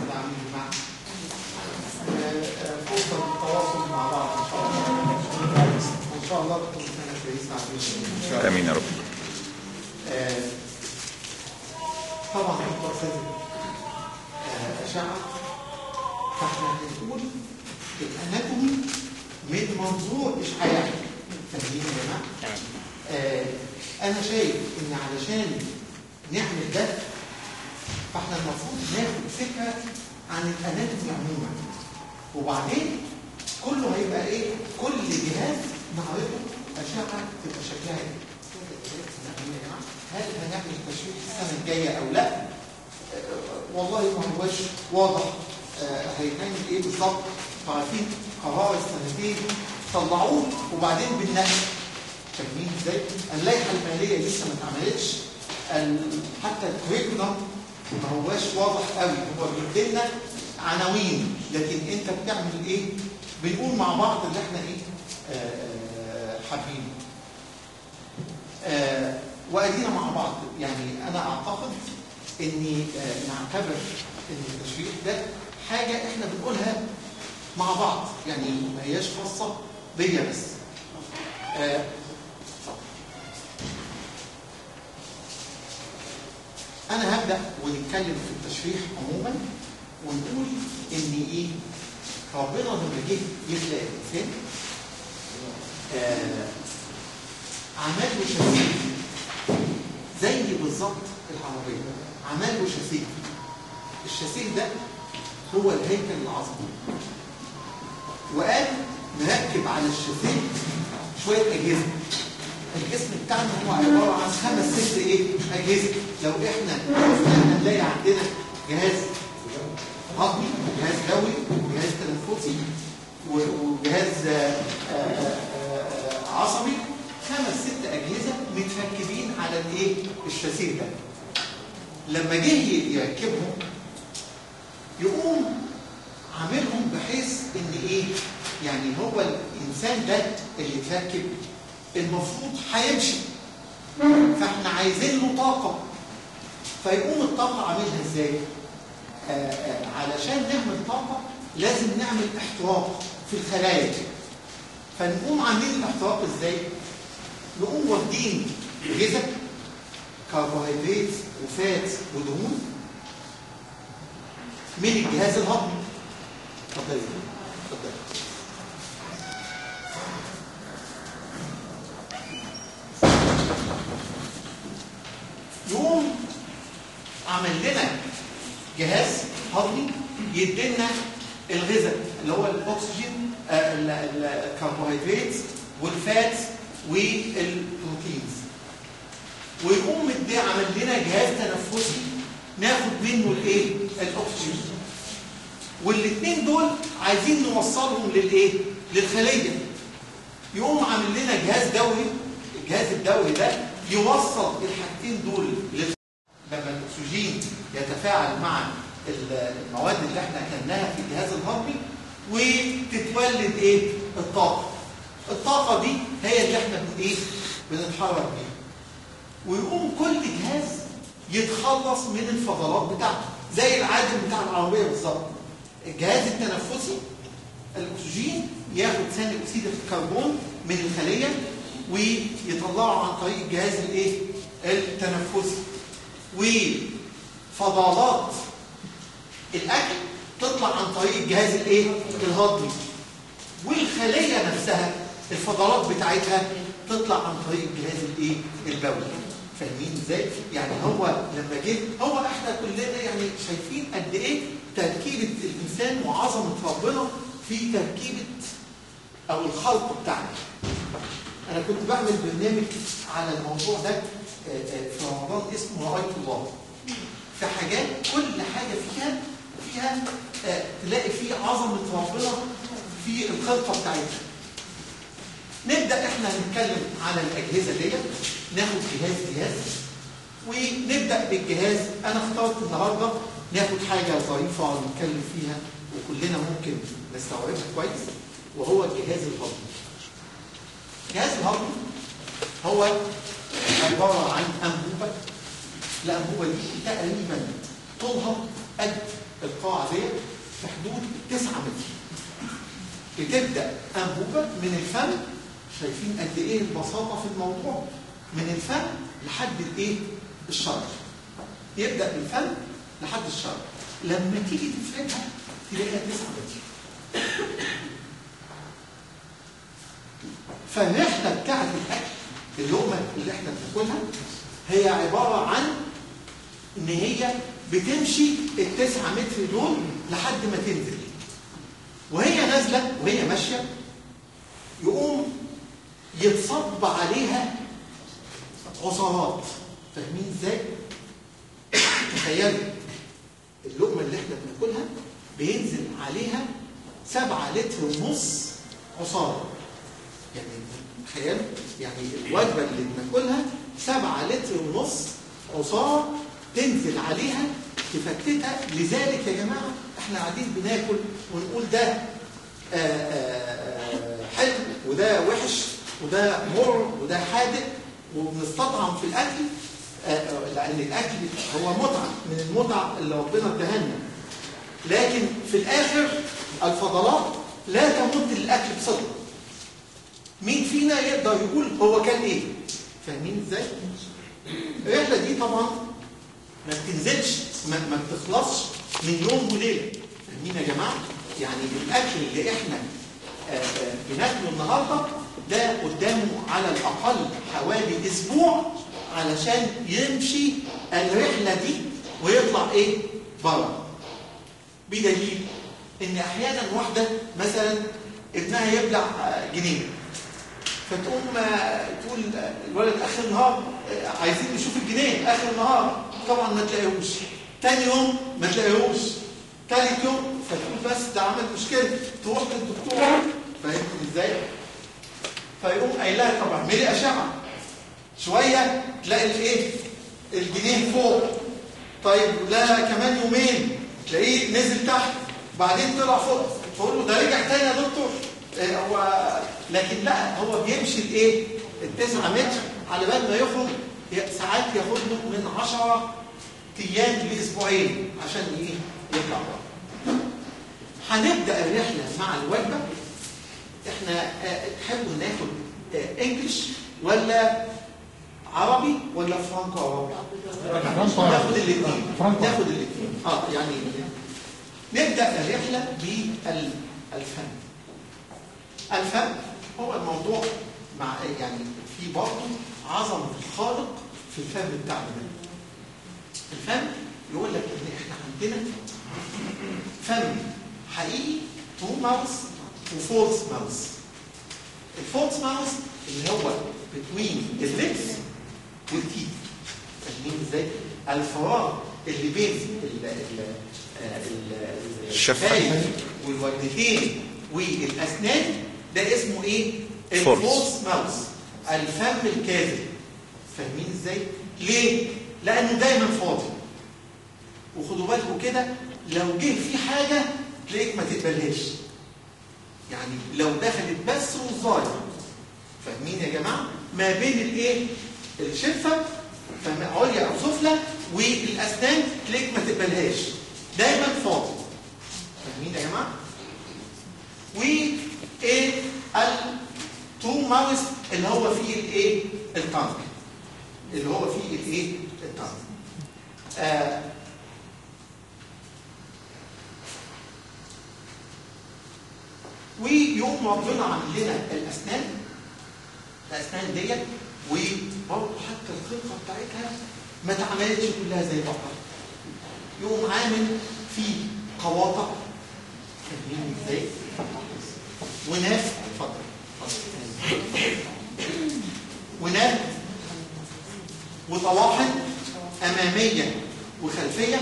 متعاملين معه. فرصه للتواصل مع بعض ان شاء الله، وان شاء الله تكون سنه كويسه عليكم. امين يا رب. طبعا انتوا اساتذه اشعه، فاحنا هنقول الاناتومي من منظور اشعاعي. فاهمين يا جماعه؟ انا شايف ان علشان نعمل ده فاحنا المفروض ناخد فكره عن الاناتومي عموما، وبعدين كله هيبقى ايه؟ كل جهاز نعرضه اشعه تبقى شكلها ايه؟ هل هنعمل تشريح السنه الجايه او لا؟ والله ما هوش واضح هيتعمل ايه بالظبط. عارفين قرار السنتين طلعوه وبعدين بالنقل. فاهمين ازاي؟ اللائحه الماليه لسه ما اتعملتش، حتى الكريكولم ما هواش واضح قوي، هو بيدينا عناوين، لكن انت بتعمل ايه؟ بنقول مع بعض اللي احنا ايه حابينه. وادينا مع بعض. يعني انا اعتقد اني نعتبر ان التشريح ده حاجه احنا بنقولها مع بعض، يعني ما هياش خاصه بيا بس. انا هبدا ونتكلم في التشريح عموما ونقول ان ايه؟ ربنا لما جه يخلق الانسان عمل له شاسيه زي بالظبط العربيه، عمل له شاسيه. الشاسيه ده هو الهيكل العظمي، وقال نركب على الشاسيه شويه اجهزه. الجسم بتاعنا هو عباره عن 5 6 اجهزه. لو احنا هنلاقي عندنا جهاز هضمي، جهاز دوي، وجهاز تنفسي، وجهاز عصبي. 5 6 اجهزه متركبين على الشاسيه ده. لما جه يركبهم يقوم عاملهم بحيث ان يعني هو الانسان ده اللي اتركب المفروض هيمشي، فاحنا عايزين له طاقه. فيقوم الطاقه عاملها ازاي؟ علشان نعمل طاقه لازم نعمل احتراق في الخلايا. فنقوم عاملين الاحتراق ازاي؟ نقوم واخدين غذاء، كربوهيدرات وفات ودهون من الجهاز الهضمي. اتفضل اتفضل. يقوم عمل لنا جهاز هضمي يدينا الغذاء اللي هو الاكسجين، الكربوهيدرات والفات والبروتينز، ويقوم عمل لنا جهاز تنفسي ناخد منه الاكسجين. والاثنين دول عايزين نوصلهم للخليه. يقوم عامل لنا جهاز دوري. الجهاز الدوري ده يوصل الحاجتين دول لما الاكسجين يتفاعل مع المواد اللي احنا اكلناها في الجهاز الهضمي وتتولد الطاقه. الطاقه دي هي اللي احنا بنتحرك بيها. ويقوم كل جهاز يتخلص من الفضلات بتاعته زي العادم بتاع العربيه بالظبط. الجهاز التنفسي الاكسجين ياخد ثاني اكسيد الكربون من الخليه ويطلعه عن طريق الجهاز التنفسي، وفضلات الاكل تطلع عن طريق الجهاز الهضمي، والخليه نفسها الفضلات بتاعتها تطلع عن طريق الجهاز البولي. فاهمين ازاي؟ يعني هو لما جه هو احنا كلنا يعني شايفين قد ايه تركيبه الانسان وعظمه ربنا في تركيبه او الخلق بتاعنا. انا كنت بعمل برنامج على الموضوع ده في رمضان اسمه رأيت الله. في حاجات كل حاجه فيها تلاقي فيه عظمه ربنا في الخلقه بتاعتنا. نبدا احنا نتكلم على الاجهزه ديت، ناخد جهاز ونبدا بالجهاز. انا اخترت النهارده ناخد حاجه ظريفه نتكلم فيها وكلنا ممكن نستوعبها كويس، وهو الجهاز الهضمي. الجهاز الهضمي هو عباره عن انبوبه. الانبوبه دي تقريبا طولها قد القاعه ديت في حدود 9 متر. بتبدا انبوبه من الفم، شايفين قد ايه البساطه في الموضوع، من الفم لحد الايه؟ الشرج. يبدا بالفم لحد الشرج. لما تيجي تفردها تلاقيها 9 متر. فالرحله بتاعت الاكل، اللقمه اللي احنا بناكلها، هي عباره عن ان هي بتمشي ال9 متر دول لحد ما تنزل. وهي نازله وهي ماشيه يقوم يتصب عليها عصارات. فاهمين ازاي؟ تخيلوا اللقمه اللي احنا بناكلها بينزل عليها 7 لتر ونص عصاره. يعني تخيلوا، يعني الوجبه اللي بناكلها 7 لتر ونص عصاره تنزل عليها تفتتها. لذلك يا جماعه احنا قاعدين بناكل ونقول ده حلو وده وحش وده مر وده حادق، وبنستطعم في الاكل لان الاكل هو متعه من المتع اللي ربنا اداها لنا. لكن في الاخر الفضلات لا تمد للاكل بصدق. مين فينا يقدر يقول هو كان ايه؟ فاهمين ازاي؟ الرحله دي طبعا ما بتنزلش، ما بتخلصش من يوم وليله. فاهمين يا جماعه؟ يعني الاكل اللي احنا بناكله النهارده ده قدامه على الاقل حوالي اسبوع علشان يمشي الرحله دي ويطلع ايه؟ بره. بدليل ان احيانا واحده مثلا ابنها يبلع جنيه، فتقوم تقول الولد اخر النهار عايزين نشوف الجنيه اخر النهار، طبعا ما تلاقيهوش. تاني يوم ما تلاقيهوش. ثالث يوم فتقول بس ده عمل مشكله، تروح للدكتور. فاهمين ازاي؟ فيقوم قايل لها طب اعملي اشعه. شويه تلاقي الايه؟ الجنيه فوق. طيب لا كمان يومين تلاقيه نزل تحت، بعدين طلع فوق. تقول له ده رجع تاني يا دكتور. هو لكن لا، هو بيمشي الايه؟ ال9 متر على بال ما يخرج. ساعات ياخد له من 10 ايام لاسبوعين عشان ايه؟ يطلع بره. هنبدا الرحله مع الوجبه. احنا تحبوا ناخد انجلش ولا عربي ولا فرانكو عربي؟ ناخد الاثنين. ناخد الاثنين. يعني نبدا الرحله بالفم. الفم هو الموضوع مع يعني في برضه عظمه الخالق في الفم بتاعنا ده. الفم يقول لك ان احنا عندنا فم حقيقي ترو ماوس وفولس ماوس. الفولس ماوس اللي هو بتوين الليبس والتيث. فاهمين ازاي؟ الفراغ اللي بين الشفايف والودنتين والاسنان ده اسمه ايه؟ الفولس ماوس، الفم الكاذب. فاهمين ازاي؟ ليه؟ لانه دايما فاضي. وخدوا بالكم كده، لو جه في حاجه تلاقيك ما تقبلهاش. يعني لو دخلت بس والظاهر. فاهمين يا جماعه؟ ما بين الايه؟ الشفه عليا او سفلى والاسنان تلاقيك ما تقبلهاش. دايما فاضي. فاهمين يا جماعه؟ وايه الترو ماوس اللي هو فيه الايه؟ التانك. اللي هو فيه الايه؟ التانك. ويوم ربنا عامل لنا الاسنان ديت، وبرضه حتى الخلقه بتاعتها ما اتعملتش كلها زي بعضها. يقوم عامل فيه قواطع. فاهمين ازاي؟ وناس اتفضل. وناس وطواحن اماميه وخلفيه.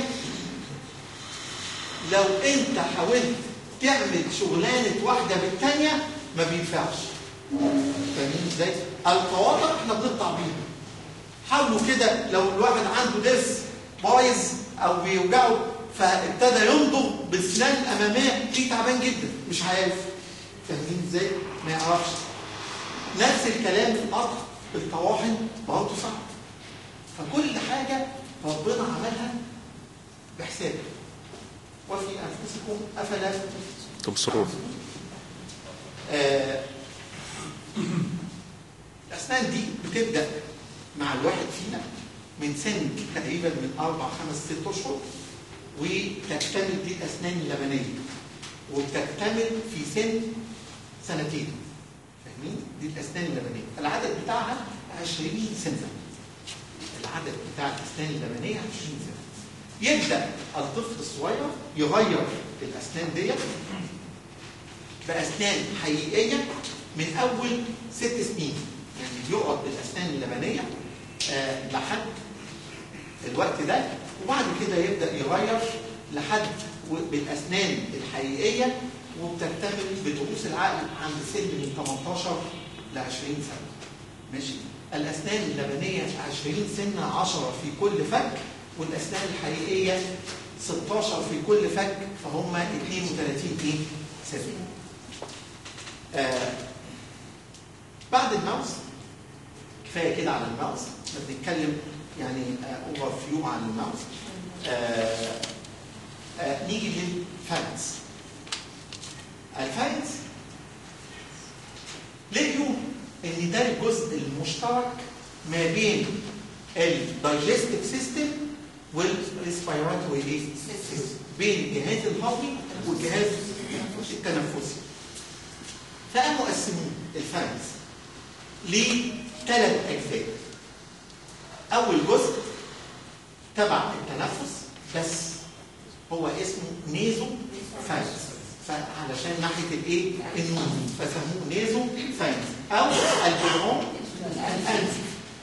لو انت حاولت تعمل شغلانه واحده بالثانيه ما بينفعش. فاهمين ازاي؟ القواطع احنا بنقطع بيها. حاولوا كده لو الواحد عنده ضرس بايظ او بيوجعه فابتدى يمضغ بالسنان الاماميه، تلاقيه تعبان جدا مش عارف. فاهمين ازاي؟ ما يعرفش. نفس الكلام في القطع الطواحن برضه صعب. فكل حاجه ربنا عملها بحسابه. وفي انفسكم افلا تبصرون. الاسنان دي بتبدا مع الواحد فينا من سن تقريبا من 4 5 6 اشهر، وتكتمل دي الاسنان اللبنيه، وبتكتمل في سن 2 سنين. فاهمين؟ دي الاسنان اللبنيه، العدد بتاعها 20 سنه. العدد بتاع الاسنان اللبنيه 20 سنه. يبدا الطفل الصغير يغير الاسنان ديت باسنان حقيقيه من اول 6 سنين، يعني بيقعد بالاسنان اللبنيه لحد الوقت ده، وبعد كده يبدا يغير لحد بالاسنان الحقيقيه، وبتكتمل بدروس العقل عند سن من 18 ل 20 سنه. ماشي؟ الاسنان اللبنيه 20 سنه، 10 في كل فك، والاسنان الحقيقيه 16 في كل فك، فهم 32 سنه. بعد الماوس، كفايه كده على الماوس، بنتكلم يعني اوفر فيو عن الماوس. نيجي للفانز. الفانز لقيوا ان ده الجزء المشترك ما بين الدايجستيف سيستم والريسبيراتوري سيستم، بين الجهاز الهضمي والجهاز التنفسي. فقاموا قسموا الفانز ل3 أجزاء. أول جزء تبع التنفس بس، هو اسمه نيزو فانز، فعلشان ناحية الايه؟ النوم، فسموه نيزو فانز أو البلعوم الأنفي.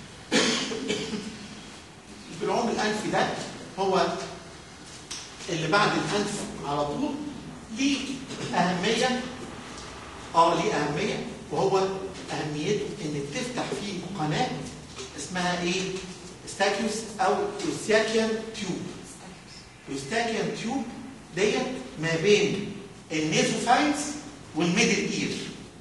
البلعوم الأنفي ده هو اللي بعد الأنف على طول. ليه أهمية؟ ليه أهمية، وهو أهميته إن بتفتح فيه قناة اسمها إيه؟ ستاكيوس أو يوستاكيان تيوب. يوستاكيان تيوب ديت ما بين النيزوفاينز والميدل إير.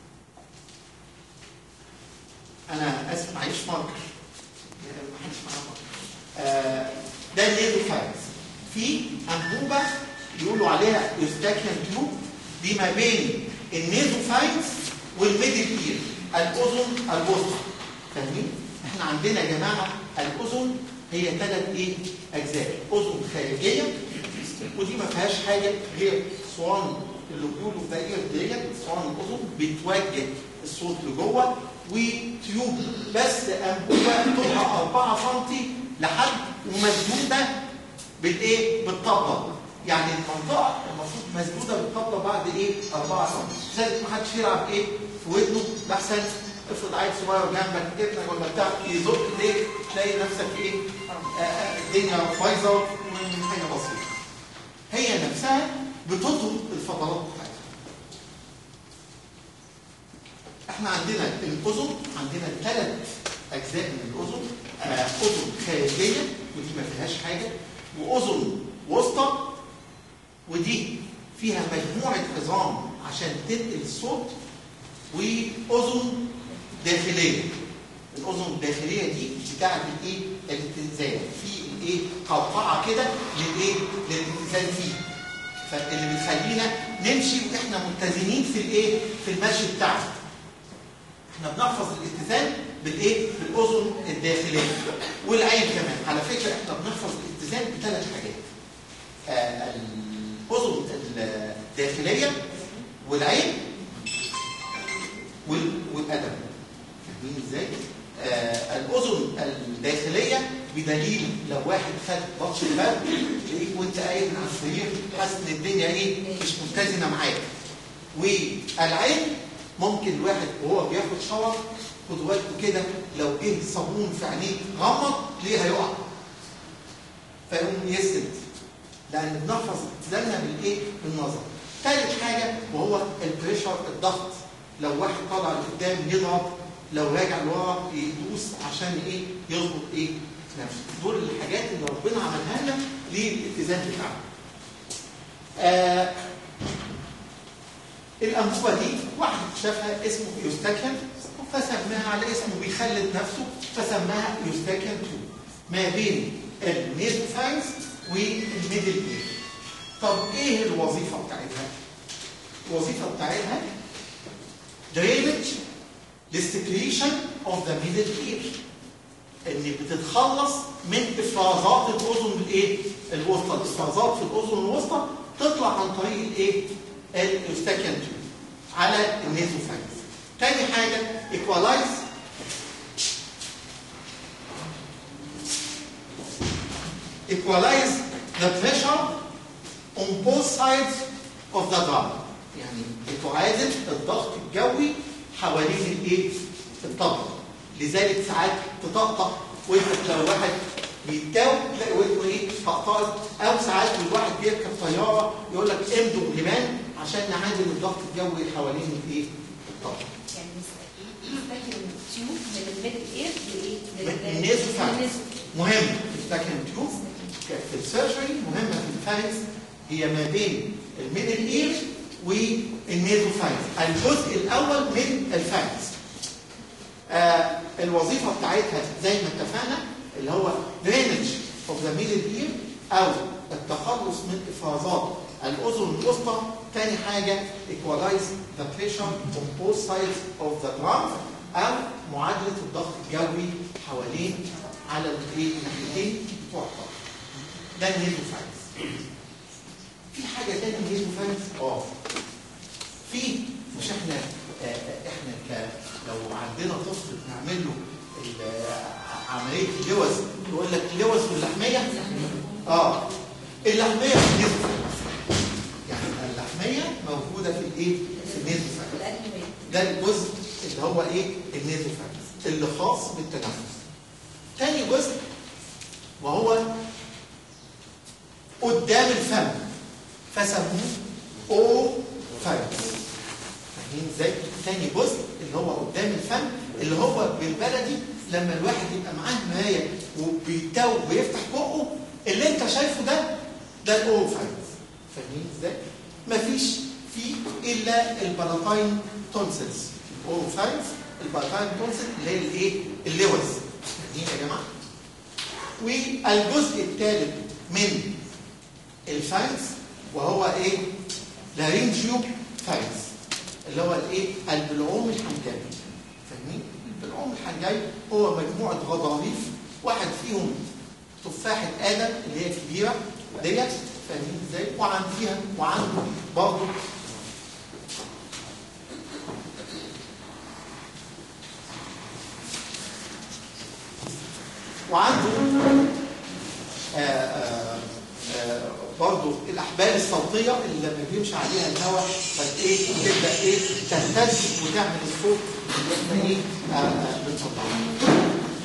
أنا آسف معيش ماركر، محدش معاه ماركر. ده النيزوفاينز. في أنبوبة يقولوا عليها يوستاكيان تيوب، دي ما بين النيزوفاينز والميدل إير، الأذن الوسطى. فاهمين؟ احنا عندنا يا جماعه الاذن هي 3 اجزاء. اذن خارجيه، ودي ما فيهاش حاجه غير صوان اللي بيقولوا داير ديت، صوان الاذن بتوجه الصوت لجوه، وتيوب بس انبوبه طولها 4 سم لحد ومسدوده بالطبله. يعني المنطقه المفروض مسدوده بالطبله بعد 4 سم. لذلك ما حدش يلعب في ودنه، لحسن افرض عيل صغير جنبك ابنك ولا بتاع يزق ليه، تلاقي نفسك الدنيا بايظه من حاجه بسيطه. هي نفسها بتطرد الفضلات بتاعتها. احنا عندنا الاذن، عندنا 3 اجزاء من الاذن. اذن خارجيه ودي ما فيهاش حاجه، واذن وسطى ودي فيها مجموعه عظام عشان تنقل الصوت، واذن داخليه. الاذن الداخليه دي بتاعت الاتزان، في قوقعه كده للاتزان فيه، فاللي بتخلينا نمشي واحنا متزنين في المشي بتاعنا. احنا بنحفظ الاتزان بالاذن الداخليه. والعين كمان على فكره احنا بنحفظ الاتزان ب3 حاجات: الاذن الداخليه والعين والقدم. فاهمين ازاي؟ الاذن الداخليه بدليل لو واحد خد بطش الباب تلاقيك وانت قايم على السرير حاسس ان الدنيا مش متزنه معاك. والعين ممكن الواحد وهو بياخد شاور، خدوا بالكم كده، لو جه صابون في عينيه غمض ليه هيقع، فيقوم يسد، لان بنحفظ اتزاننا بالنظر. ثالث حاجه وهو البريشر، الضغط. لو واحد طالع لقدام يضغط، لو راجع لورا يدوس عشان يظبط نفسه. دول الحاجات اللي ربنا عملها لنا للاتزان بتاعنا. الانبوبه دي واحد شافها اسمه يوستاكيان، فسماها على اسمه بيخلد نفسه، فسماها يوستاكيان 2 ما بين النيزوفاينز والميدل اير. طب ايه الوظيفه بتاعتها؟ الوظيفه بتاعتها drainage للسكريشن اوف ذا ميدل اير، ان بتتخلص من افرازات الاذن الايه؟ الوسطى، الافرازات في الاذن الوسطى تطلع عن طريق الايه؟ الايوستاكيان تيوب على النيزوفاجس. تاني حاجه equalize the pressure on both sides of the drum، يعني بتعادل الضغط الجوي حوالين الايه؟ الطبله. لذلك ساعات تطقطق ودنك لو واحد بيتاوب تلاقي ودنه ايه؟ طقطقت، او ساعات الواحد بيركب طياره يقول لك امضوا لمان عشان نعادل الضغط الجوي حوالين الايه؟ الطبله. يعني الفاكيوم تيوب من الميدل اير لايه؟ النيزوفاجس مهم. الفاكيوم تيوب في السيرجري مهمه في الفارنكس، هي ما بين الميدل اير والنيزوفاجس، الجزء الاول من الفارنكس. الوظيفه بتاعتها زي ما اتفقنا اللي هو drainage of the middle ear او التخلص من افرازات الاذن الوسطى. تاني حاجه equalize the pressure on both sides of the drum او معادله الضغط الجوي حوالين على الناحيتين بتوع الطبله. ده النيزوفاجس. في حاجه ثانيه النيزوفاجس في مش احنا لو عندنا طفل بنعمل له عمليه اللوز يقول لك اللوز واللحميه اللحميه في النيزوفاجس، يعني اللحميه موجوده في الايه؟ في النيزوفاجس. ده الجزء اللي هو ايه؟ النيزوفاجس اللي خاص بالتنفس. تاني جزء وهو قدام الفم فسموه اوفاجس. فاهمين ازاي؟ تاني جزء اللي هو قدام الفم اللي هو بالبلدي لما الواحد يبقى معاه مرايه وبيتاوب ويفتح بقه اللي انت شايفه ده الاوفاجس. فاهمين ازاي؟ مفيش فيه الا البالاتاين تونسلز. الاوفاجس البالاتاين تونسل اللي هي الايه؟ اللوز. فاهمين يا جماعه؟ والجزء الثالث من الفانكس وهو ايه؟ لارينجيو فانكس اللي هو الايه؟ البلعوم الحنجري. فاهمين؟ البلعوم الحنجري هو مجموعه غضاريف، واحد فيهم تفاحه ادم اللي هي كبيره ديت. فاهمين ازاي؟ وعنده برضه برضه الاحبال الصوتيه اللي لما بيمشي عليها الهواء تبدا تهتز وتعمل الصوت اللي احنا بنصدره.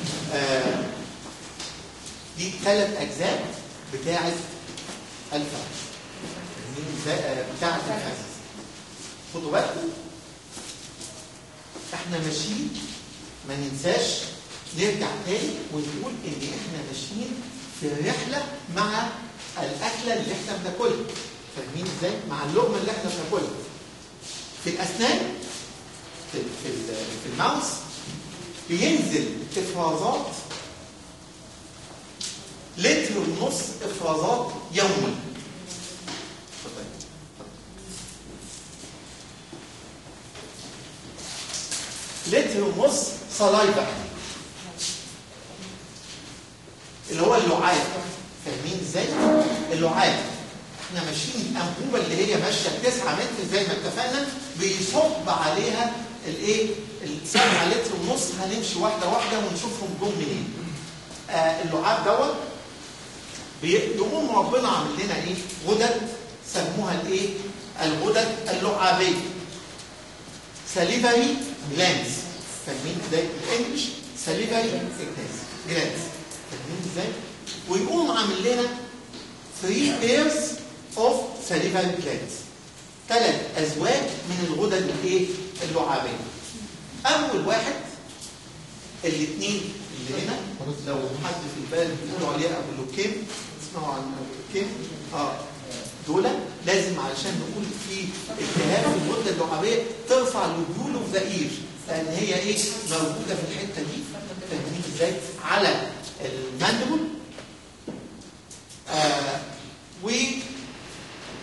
دي 3 اجزاء بتاعه الفم بتاعه الفم. خدوا بالكم احنا ماشيين، ما ننساش نرجع تاني ونقول ان احنا ماشيين في رحله مع الاكله اللي احنا بناكلها. فاهمين ازاي؟ مع اللقمه اللي احنا بناكلها. في الاسنان في الماوس بينزل افرازات لتر ونص افرازات يومي. لتر ونص صلايبه اللي هو اللعاب. فاهمين ازاي؟ اللعاب احنا ماشيين الانبوبه اللي هي ماشيه 9 متر زي ما اتفقنا بيصب عليها الايه؟ 7 لتر ونص. هنمشي واحده واحده ونشوفهم جم منين. اللعاب دوت يقوم ربنا عامل لنا ايه؟ غدد سموها الايه؟ الغدد اللعابيه. salivary glands. فاهمين ازاي؟ بالانجلش salivary glands. فاهمين ازاي؟ ويقوم عامل لنا 3 pairs of salivary glands. 3 ازواج من الغدد الايه؟ اللعابيه. اول واحد الاثنين اللي هنا لو حد في البال بيقولوا عليها ابو لوكيم، اسمعوا عن ابو لوكيم. دول لازم علشان نقول في التهاب في الغده اللعابيه ترفع الوديول اوف ذا اير، لان هي ايه؟ موجوده في الحته دي. فاهمين ازاي؟ على الماندبل.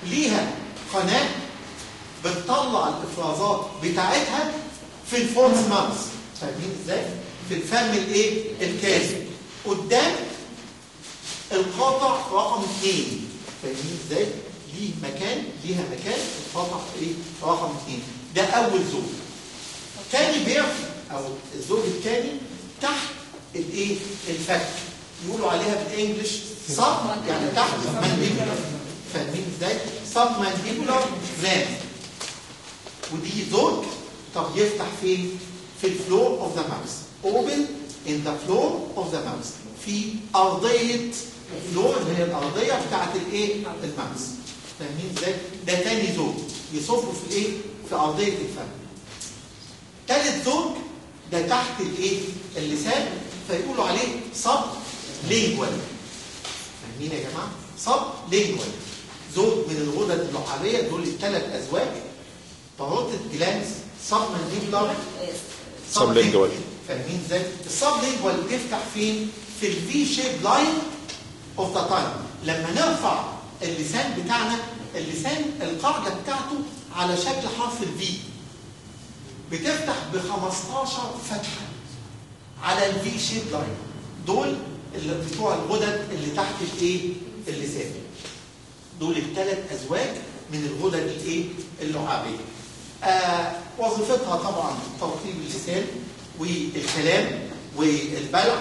ليها قناه بتطلع الافرازات بتاعتها في الفورس ماوس. فاهمين ازاي؟ في الفم الايه؟ الكاذب قدام القاطع رقم 2. فاهمين ازاي؟ ليها مكان القاطع ايه؟ رقم 2. ده اول زوج. تاني بيرف او الزوج الثاني تحت الايه؟ الفك. يقولوا عليها بالانجلش صب، يعني تحت مانديبولار. فاهمين ازاي؟ صب مانديبولار جلاند. ودي زوج. طب يفتح فين؟ في الفلور اوف ذا ماوس. open in the floor of the mouse. في ارضيه فلور اللي هي الارضيه بتاعت الايه؟ الماوس. فاهمين ازاي؟ ده تاني زوج يصبوا في الايه؟ في ارضيه الفم. ثالث زوج ده تحت الايه؟ اللسان، فيقولوا عليه صب لينجوال. فاهمين يا جماعه؟ صب لينجوال. زوج من الغدد اللعابيه، دول الثلاث ازواج. باروتيد جلانس، صب مانديبولار، صب لينجوال. فاهمين ازاي؟ الصب لينجوال تفتح فين؟ في الفي شيب لاين اوف ذا تايم. لما نرفع اللسان بتاعنا، اللسان القاعده بتاعته على شكل حرف الفي، بتفتح ب 15 فتحه على الفي شيب لاين. دول اللي بتوع الغدد اللي تحت الايه؟ اللسان. دول الثلاث ازواج من الغدد الايه؟ اللعابيه. وظيفتها طبعا ترطيب اللسان والكلام والبلع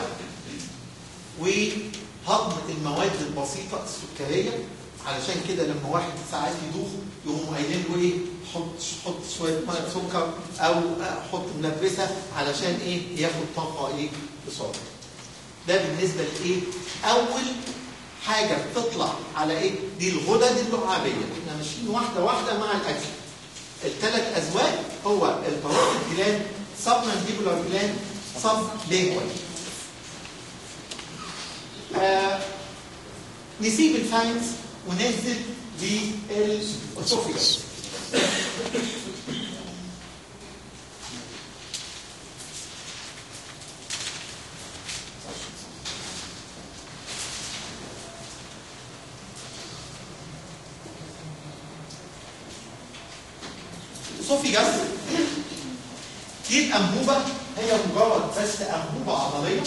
وهضم المواد البسيطه السكريه. علشان كده لما واحد ساعات يدوخ يقوموا قايلين له ايه؟ حط شويه ميه سكر او حط منبسه علشان ايه؟ ياخد طاقه ايه؟ بسرعه. ده بالنسبه لايه؟ اول حاجه بتطلع على ايه؟ دي الغدد اللعابيه. احنا ماشيين واحده واحده مع الاكل. الثلاث ازواج هو الباروتيد جلاند، سب مانديبولار جلاند، سب لينجوال. نسيب الفاينز وننزل للاسوفيجاس. الاسوفيجاس دي الانبوبه، هي مجرد بس انبوبه عضليه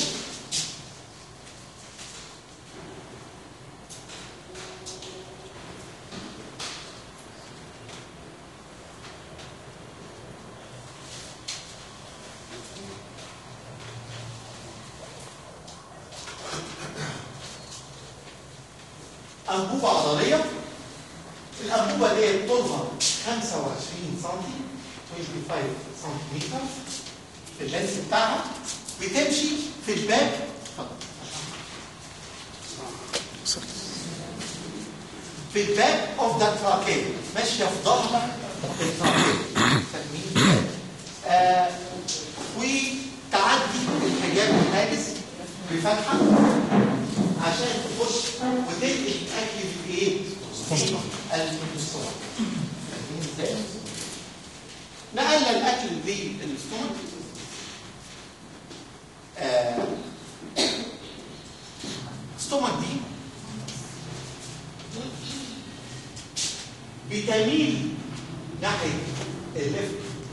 انبوبه عضليه. الانبوبه دي طولها 25 سم 25 سنتيمتر في اللينس بتاعها. بتمشي في الباب في الباب اوف ذا تراكيه، ماشيه في ظهر التراكيه. فاهمين؟ وتعدي الحجاب الحاجز بفتحه عشان تخش وتنقل الاكل في ايه؟ في الاستومك. فاهمين ازاي؟ نقلنا الاكل للاستومك. الاستومك دي بتميل ناحيه الليفت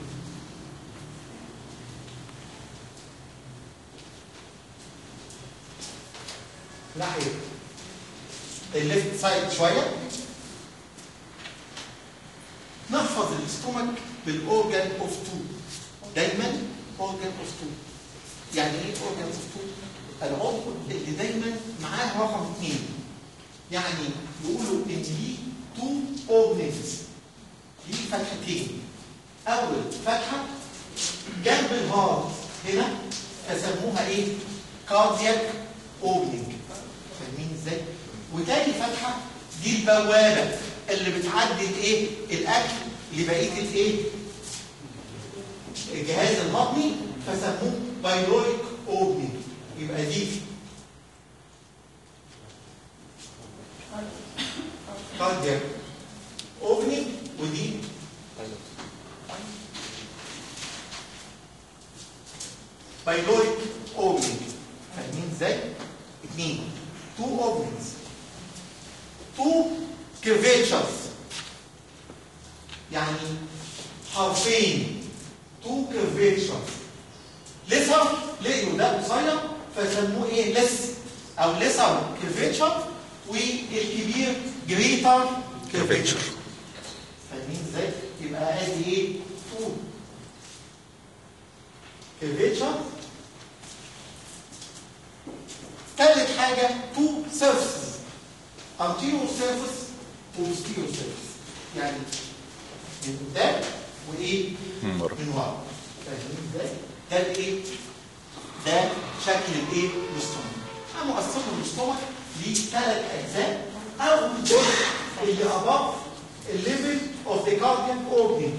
ناحيه الليفت سايد شويه. نحفظ الاستومك بالاورجان اوف 2. دايما اورجان اوف 2. يعني ايه اورجان اوف 2؟ العضو اللي دايما معاه رقم 2. يعني يقولوا ان ليه 2 اورجنز، ليه فتحتين. اول فتحه جنب الهارت هنا فسموها ايه؟ كاردياك اوبننج. فاهمين ازاي؟ وتاني فتحه دي البوابه اللي بتعدي الايه؟ الاكل لبقيه الايه؟ الجهاز الهضمي، فسموه بايلوريك اوبننج. يبقى دي كاردياك اوبننج ودي بايلوريك اوبننج. فاهمين ازاي؟ 2 اوبننجز، 2 كيرفيتشرز حرفين تو كيرفيتشر ليسر لقيوا ده قصير فسموه ايه؟ ليس او ليسر كيرفيتشر، والكبير جريتر كيرفيتشر. فاهمين ازاي؟ يبقى ادي ايه؟ تو كيرفيتشر. ثالث حاجه تو سيرفيسز، anterior surface وposterior surface، يعني من قدام وايه؟ من ورا. فاهمين ازاي؟ ده الايه؟ ده شكل الايه؟ الاستومك. انا مقسم الاستومك لثلاث اجزاء. اول جزء اللي above الليفل اوف ذا كاردياك اورجن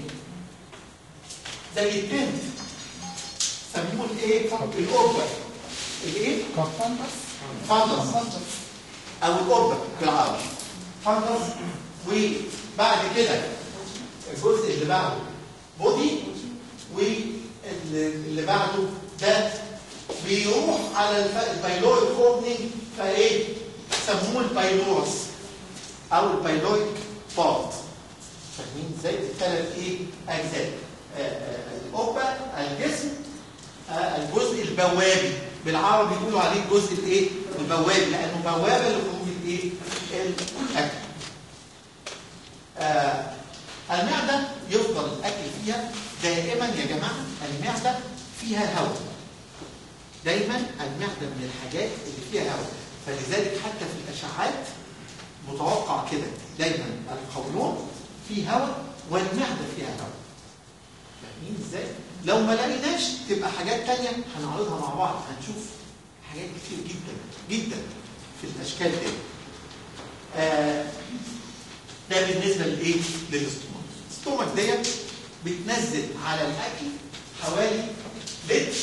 زي التنت، سموه الايه؟ الاورجن. الايه؟ فانتس او الاورجن بالعربي فانتس. وبعد كده الجزء اللي بعده بودي، واللي بعده ده بيروح على البايلويد اوبننج، فايه؟ سموه البايلورس او البايلويد بارت. فاهمين ازاي؟ الثلاث ايه؟ اجزاء. القبه، الجسم، الجزء البوابي، بالعربي بيقولوا عليه الجزء الايه؟ البوابي، لانه بوابه لخروج الايه؟ الاكل. المعده يفضل الاكل فيها دائما يا جماعه. المعده فيها هواء دايما. المعده من الحاجات اللي فيها هواء، فلذلك حتى في الاشعاعات متوقع كده دايما القولون فيه هواء والمعده فيها هواء. فاهمين ازاي؟ لو ما لقيناش تبقى حاجات تانية هنعرضها مع بعض، هنشوف حاجات كتير جدا جدا في الاشكال دي. ده بالنسبه لايه؟ للاستومك. الاستومك ديت بتنزل على الاكل حوالي لتر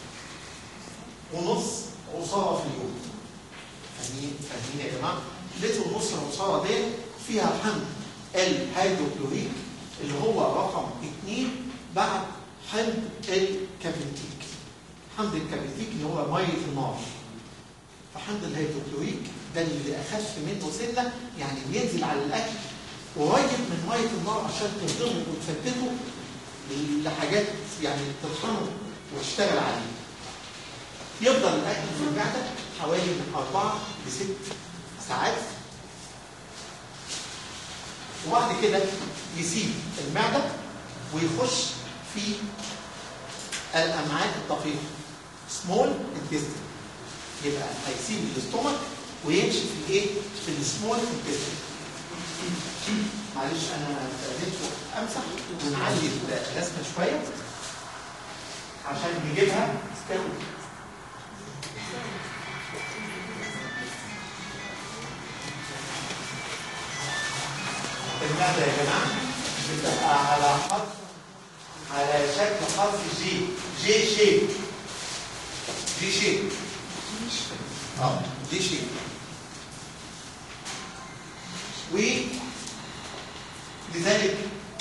ونص عصاره في اليوم. فاهمين يا جماعه؟ لتر ونص العصاره ديت فيها حمض الهيدروكلوريك اللي هو رقم 2 بعد حمض الكبريتيك. حمض الكبريتيك اللي هو ميه النار. فحمض الهيدروكلوريك ده اللي اخف منه سنه، يعني بينزل على الاكل قريب من ميه النار عشان تهضمه وتفتته لحاجات يعني تطحنه وتشتغل عليه. يفضل الاكل في المعده حوالي من 4 ل 6 ساعات، وبعد كده يسيب المعده ويخش في الامعاء الدقيقه سمول انتستين. يبقى هيسيب الاستومك ويمشي في ايه؟ في السمول انتستين. معلش انا استاذنكم امسح ونعلي الرسمه شويه عشان نجيبها استوى. المعده يا جماعه بتبقى على شكل حرف جي. جي شيب. جي شيب. جي شيب. ولذلك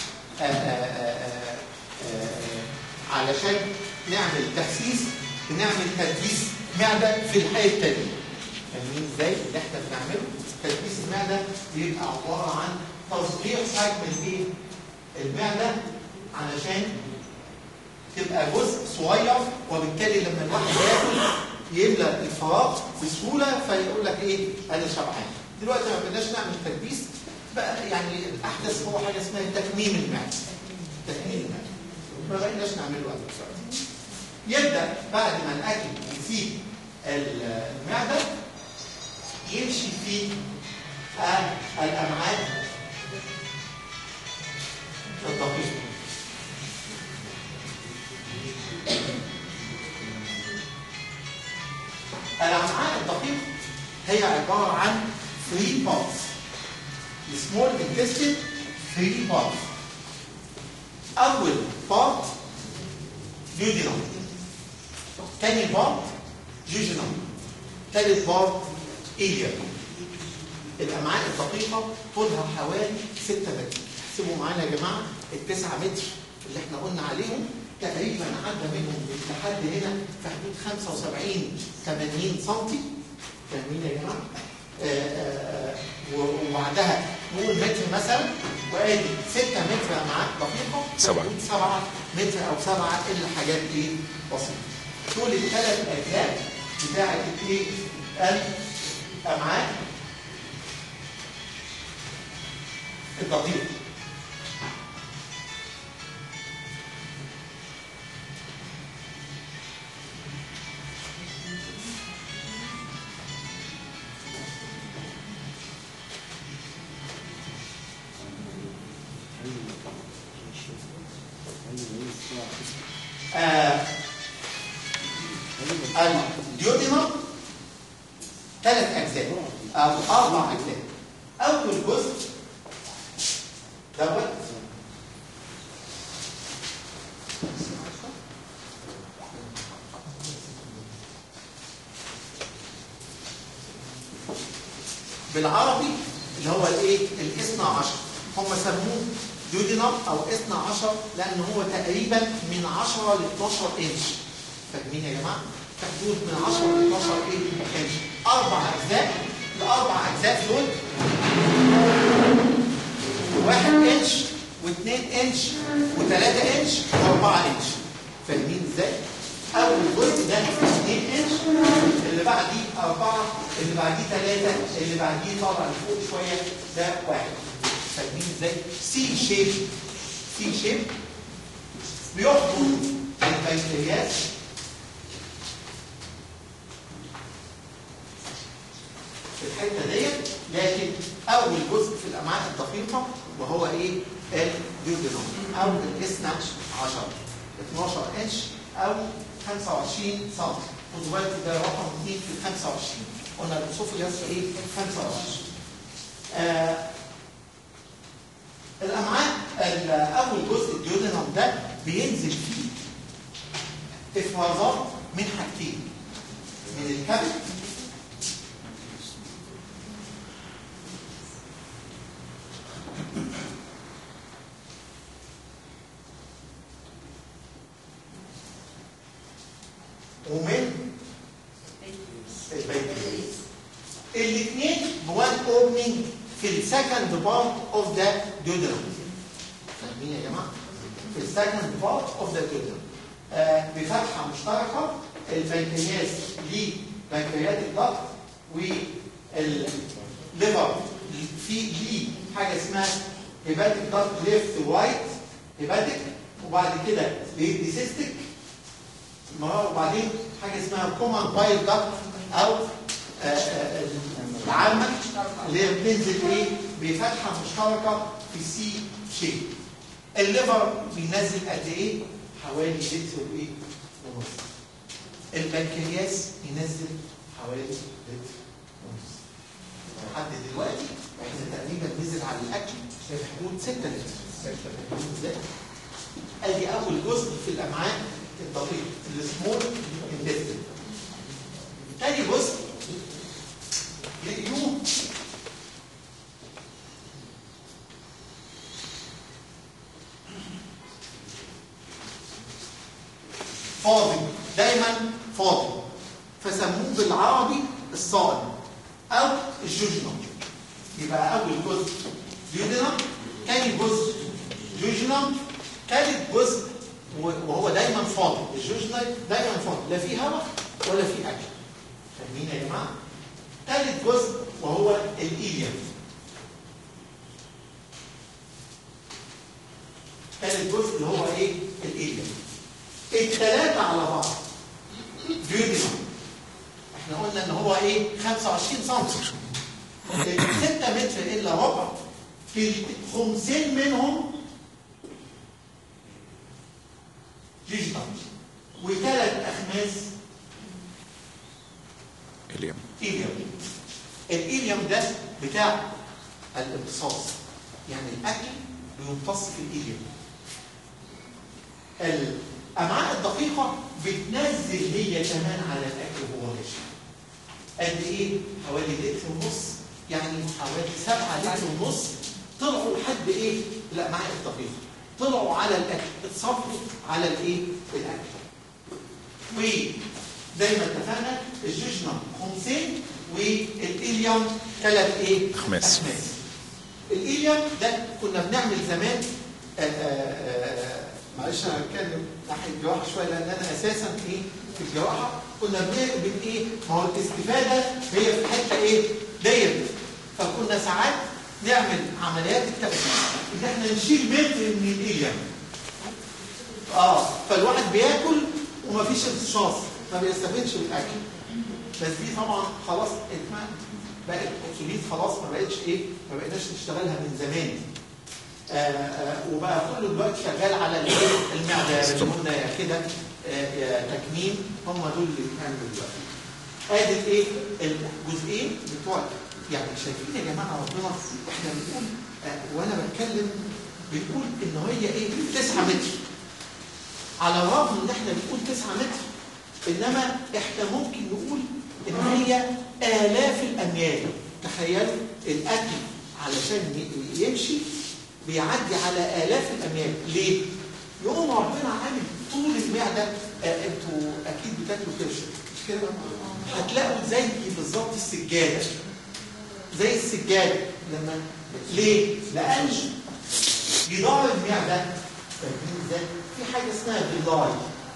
علشان نعمل تخسيس بنعمل تدبيس معده في الحته دي. فاهمين ازاي؟ اللي احنا بنعمله تدبيس المعده بيبقى عباره عن تصغير حجم الايه؟ المعده علشان تبقى جزء صغير، وبالتالي لما الواحد ياكل يملى الفراغ بسهوله فيقول لك ايه؟ انا شبعان. دلوقتي ما بدناش نعمل تدبيس بقى، يعني الاحدث هو حاجه اسمها تكميم المعده. تكميم المعده ما بقيناش نعمله دلوقتي. يبدا بعد ما الاكل يسيب المعده يمشي في الامعاء الدقيقه. الامعاء الدقيقه هي عباره عن 3 parts. السمول انتستين 3 parts. اول بارت duodenum، ثاني بارت jejunum، ثالث بارت ileum. الامعاء الدقيقه طولها حوالي 6 متر. احسبوا معانا يا جماعه ال9 متر اللي احنا قلنا عليهم تقريبا عدى منهم لحد هنا في حدود 75-80 سم. فاهمين يا جماعه؟ وبعدها نقول متر مثلا، وادي 6 متر معاك دقيقه 7 متر او 7 الا حاجات ايه بسيطه. دول الثلاث اجزاء بتاعه الايه الامعاء الدقيقه. الديودينم 3 أجزاء أو 4 أجزاء. أول جزء دوت بالعربي اللي هو الايه؟ الاثنى عشر. هم سموه ديودينم او اثنى عشر لان هو تقريبا من 10 ل 12 انش. فاهمين يا جماعه؟ في حدود من 10 ل 12 انش. 4 اجزاء. ال4 اجزاء دول 1 انش و2 انش و3 انش و4 انش. فاهمين ازاي؟ اول جزء ده 2 انش، اللي بعديه 4، اللي بعديه 3، اللي بعديه طالع لفوق شويه ده 1. فاهمين ازاي؟ سي شيب بيحضن البنكرياس في الحته ديت. لكن اول جزء في الامعاء الدقيقه وهو ايه؟ الديودينم او الاثنى عشر 12 انش او 25 سم. خدوا بالكم ده رقم 2 في 25. قلنا الاسوفيجاس ايه؟ 25. الامعاء اول جزء الديودينم ده بينزل فيه افرازات من حاجتين، من الكبد ومن البنكرياس. الاثنين بوان اوبننج في السكند بارت اوف ذا ديودينم. فاهمين يا جماعه؟ في السكند بارت اوف ذا ديودينم بفتحه مشتركه. البنكرياس ليه بنكرياتيك ضغط، والليفر في ليه حاجه اسمها هيباتيك ضغط ليفت ورايت هيباتيك، وبعد كده ديسيستيك، وبعدين حاجه اسمها كومان بايل ضغط او العامه اللي هي بتنزل ايه؟ بفتحه مشتركه في سي شيب. الليفر بينزل قد ايه؟ حوالي لتر وايه؟ ونص. البنكرياس ينزل حوالي لتر ونص. لحد دلوقتي احنا تقريبا نزل على الاكل في حدود 6 لتر. ازاي؟ ادي اول جزء في الامعاء الدقيق السمول انتستين. تاني جزء لقيوه فاضي، دايما فاضي، فسموه بالعربي الصائم او الجوجنم. يبقى اول جزء ديودينم، تاني جزء جوجنم، ثالث جزء وهو دايما فاضي. الجوجنم دايما فاضي، لا فيه هواء ولا فيه اكل. فاهمين يا جماعه؟ ثالث جزء وهو الإيليوم. ثالث جزء اللي هو ايه؟ الإيليوم. الثلاثه على بعض ديودينم احنا قلنا ان هو ايه؟ 25 سم. 6 متر الا ربع، في خمسين منهم جيجيتال، وثلاث اخماس إليوم. الإيليوم ده بتاع الامتصاص، يعني الاكل بيمتص في الإيليوم. الامعاء الدقيقه بتنزل هي كمان على الاكل وهو ماشي. قد ايه؟ حوالي لتر ونص، يعني حوالي 7 لتر ونص طلعوا لحد ايه؟ الامعاء الدقيقه، طلعوا على الاكل، اتصفوا على الايه؟ الاكل. ودايما اتفقنا الجوجنم خمسين والإليوم 3 ايه؟ أخماس. الإيليم ده كنا بنعمل زمان معلش انا هتكلم ناحيه الجراحه شويه لان انا اساسا في الجراحه كنا بنقبل ما هو الاستفاده هي في الحته ديت. فكنا ساعات نعمل عمليات التخدير ان احنا نشيل متر من الإيليم. فالواحد بياكل ومفيش امتصاص ما بيستفدش بالاكل. بس دي طبعا خلاص بقت اوبسوليت خلاص ما بقيناش نشتغلها من زمان. وبقى كله دلوقتي شغال على المعده قلنا يا كده يا تكميم، هم دول اللي بيعملوا دلوقتي. ادي الجزئين بتوع يعني شايفين يا جماعه ربنا احنا بنقول وانا بتكلم بنقول ان هي 9 متر. على الرغم ان احنا بنقول 9 متر انما احنا ممكن نقول ان هي آلاف الاميال. تخيلوا الاكل علشان يمشي بيعدي على آلاف الاميال. ليه؟ يقوم ربنا عامل طول المعده. انتوا اكيد بتاكلوا كرشه مش كده؟ هتلاقوا زي بالظبط السجاده، زي السجاده. ليه؟ لان جدار المعده فاهمين ازاي؟ في حاجه اسمها جدار.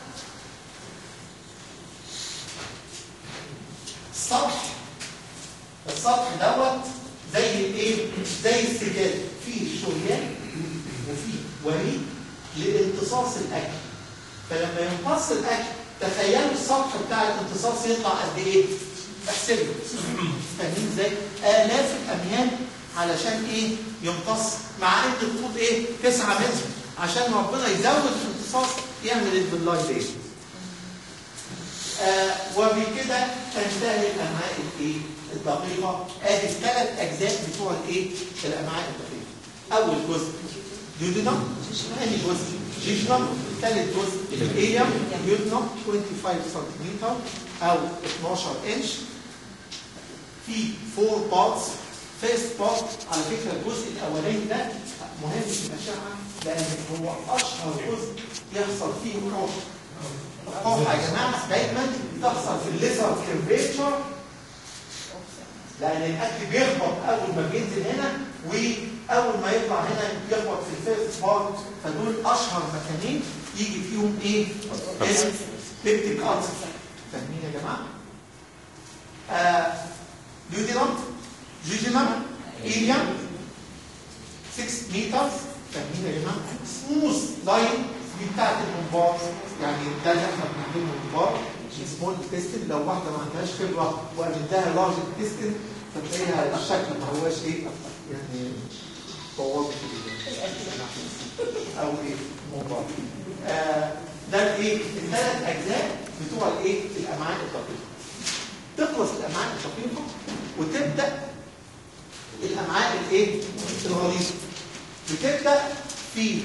السطح دوت زي زي السجاده، فيه شريان وفيه وريد لامتصاص الاكل. فلما يمتص الاكل تخيلوا السطح بتاع الامتصاص يطلع قد ايه؟ احسبوا. فاهمين ازاي؟ آلاف الاميال علشان يمتص، مع ان الطول 9 متر عشان ربنا يزود الامتصاص يعمل البلاي دي. وبكده تنتهي الامعاء الدقيقه. ادي ال3 اجزاء بتوع الامعاء الدقيقه. اول جزء ديودينم، ثاني جزء جيجنم، ثالث جزء الإيليم ديودينم 25 سنتيمتر او 12 انش. في 4 بارتس. فيرست بارت على فكره الجزء الاولاني ده مهم في الاشعه لان هو اشهر جزء يحصل فيه كروح. القوة يا جماعة دايما تحصل في الليزر كيرفيتشر لأن الأكل بيخبط أول ما بينزل هنا وأول ما يطلع هنا يخبط في الفيرست بارت. فدول أشهر مكانين يجي فيهم بيبتيك ألسر. فاهمين يا جماعة؟ ديودينم، جيجينم، إيليم 6 متر. فاهمين يا جماعة؟ سموث لاين دي بتاعت المنبار. يعني ده اللي احنا بنعمله منبار سمول تيستن. لو واحده ما عندهاش خبره وقابلتها لارج تيستن فتلاقيها الشكل ما هواش يعني بوظ او منبار. ده ال3 اجزاء بتوع الامعاء الدقيقه. تخلص الامعاء الدقيقه وتبدا الامعاء الغليظه. بتبدا في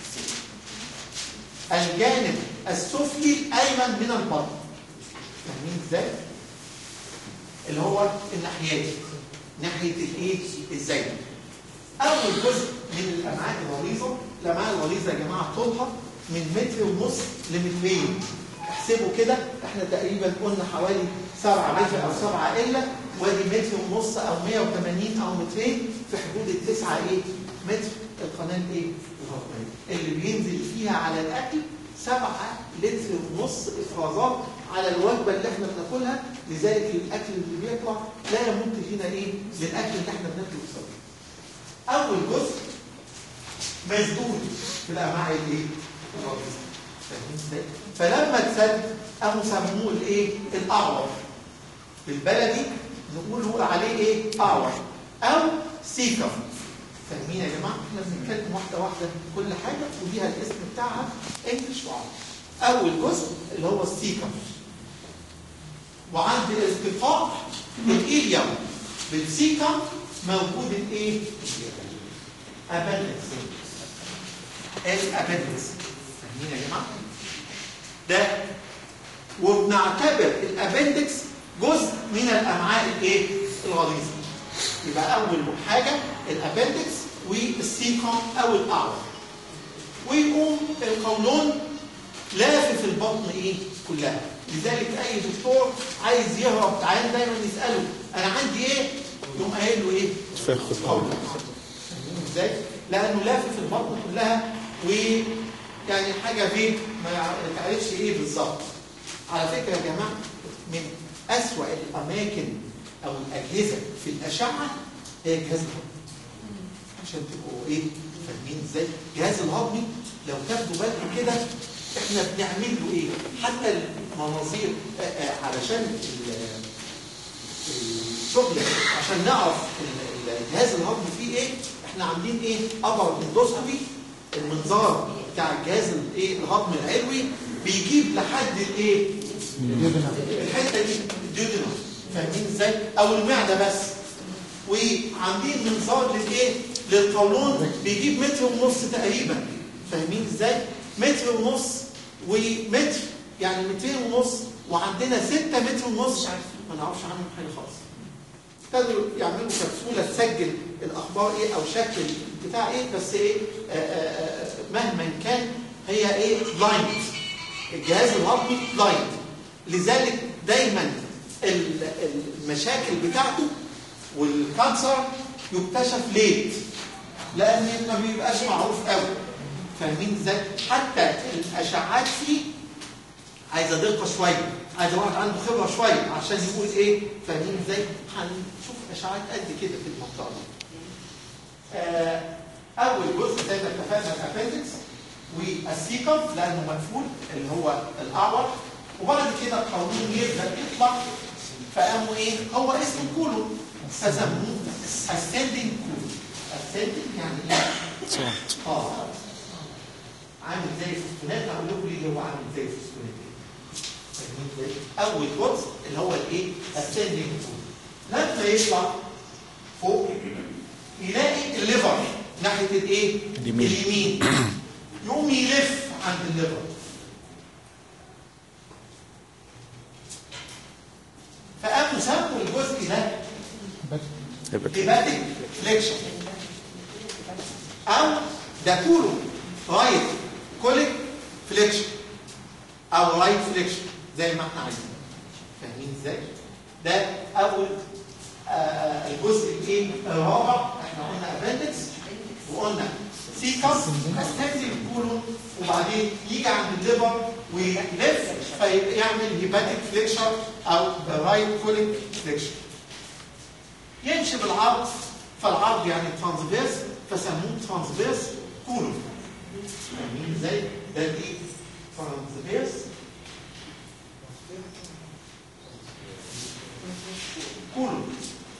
الجانب السفلي الايمن من البطن. فاهمين ازاي؟ اللي هو الناحيتين ناحيه الزايده. اول جزء من الامعاء الغليظه، الامعاء الغليظه يا جماعه طولها من 1.5 متر ل2. احسبوا كده احنا تقريبا قلنا حوالي 7 متر او 7 الا وادي 1.5 متر او 180 او 200 في حدود 9 متر. القناه اللي بينزل فيها على الاكل 7 لتر ونص افرازات على الوجبه اللي احنا بناكلها. لذلك الاكل اللي بيطلع لا يمت فينا للاكل اللي احنا بناكله بسبب. اول جزء مسدود في الامعاء الغليظه. فاهمين ازاي؟ فلما اتسد قاموا سموه الاعور. بالبلدي نقول عليه اعور او سيكم. فاهمين يا جماعه؟ احنا بنتكلم واحده واحده كل حاجه وليها الاسم بتاعها انجلش وعربي. اول جزء اللي هو السيكم. وعند التقاء الإيليم بالسيكم موجود الابندكس. الابندكس. فاهمين يا جماعه؟ ده وبنعتبر الابندكس جزء من الامعاء الغليظه. يبقى اول حاجه الابندكس والسيكم او الاعور. ويقوم القولون لافف البطن كلها. لذلك اي دكتور عايز يهرب عيان دايما يساله انا عندي يقوم قايل له فخ القولون. ازاي؟ لانه لافف البطن كلها ويعني حاجه فيه ما تعرفش ايه بالظبط. على فكره يا جماعه من اسوأ الاماكن او الاجهزه في الاشعه هي الجهاز الهضمي. عشان تبقوا ايه فاهمين ازاي؟ الجهاز الهضمي لو تاخدوا بالكم كده احنا بنعمل له ايه؟ حتى المناظير علشان الشغل عشان نعرف الجهاز الهضمي فيه ايه، احنا عاملين ايه؟ ابر اندوسكوبي، المنظار بتاع الجهاز الايه الهضمي العلوي بيجيب لحد الايه؟ الحته دي الديودينم، فاهمين ازاي؟ او المعده بس. وعاملين منظار للايه؟ للقولون بيجيب 1.5 متر تقريبا، فاهمين ازاي؟ 1.5 متر ومتر يعني 2.5 متر، وعندنا 6.5 متر ما نعرفش عنهم حاجه خالص. ابتدوا يعملوا كبسوله تسجل الاخبار ايه او شكل بتاع ايه، بس ايه مهما كان هي ايه بلايند. الجهاز الهضمي بلايند، لذلك دايما المشاكل بتاعته والكانسر يكتشف ليت لان ما بيبقاش معروف قوي، فاهمين ازاي؟ حتى الاشعاعات فيه عايزه دقه شويه، عايزه واحد عنده خبره شويه عشان يقول ايه، فاهمين ازاي؟ هنشوف اشعاعات قد كده في المنطقه دي. اول جزء زي ما اتفقنا الابندكس والسيكم لانه مقفول اللي هو الاعور، وبعد كده القولون يبدا يطلع، فقاموا ايه؟ هو اسمه كولون فسموه ascending كولون. ascending يعني ايه؟ عامل زي الفستونات. هقول لكم ليه هو عامل زي الفستونات. فاهمين ازاي؟ اول جزء اللي هو الايه؟ ascending كولون. لما يطلع فوق يلاقي الليفر ناحيه الايه؟ اليمين. يقوم يلف عند الليفر. فقاموا سموا الجزء ده هيباتيك فليكشن او ده كله رايت كوليك فليكشن او رايت فليكشن زي ما احنا عايزين. فاهمين ازاي؟ ده اول الجزء الايه الرابع. احنا قلنا ابندكس وقلنا سيكس استنزل كولون، وبعدين يجي عند الليفر ويلف فيعمل هيباتيك فليكشن او رايت كوليك فليكشن. يمشي بالعرض، فالعرض يعني ترانسفيرس فسموه ترانسفيرس كولون. فاهمين ازاي؟ ده الايه؟ ترانسفيرس كولون.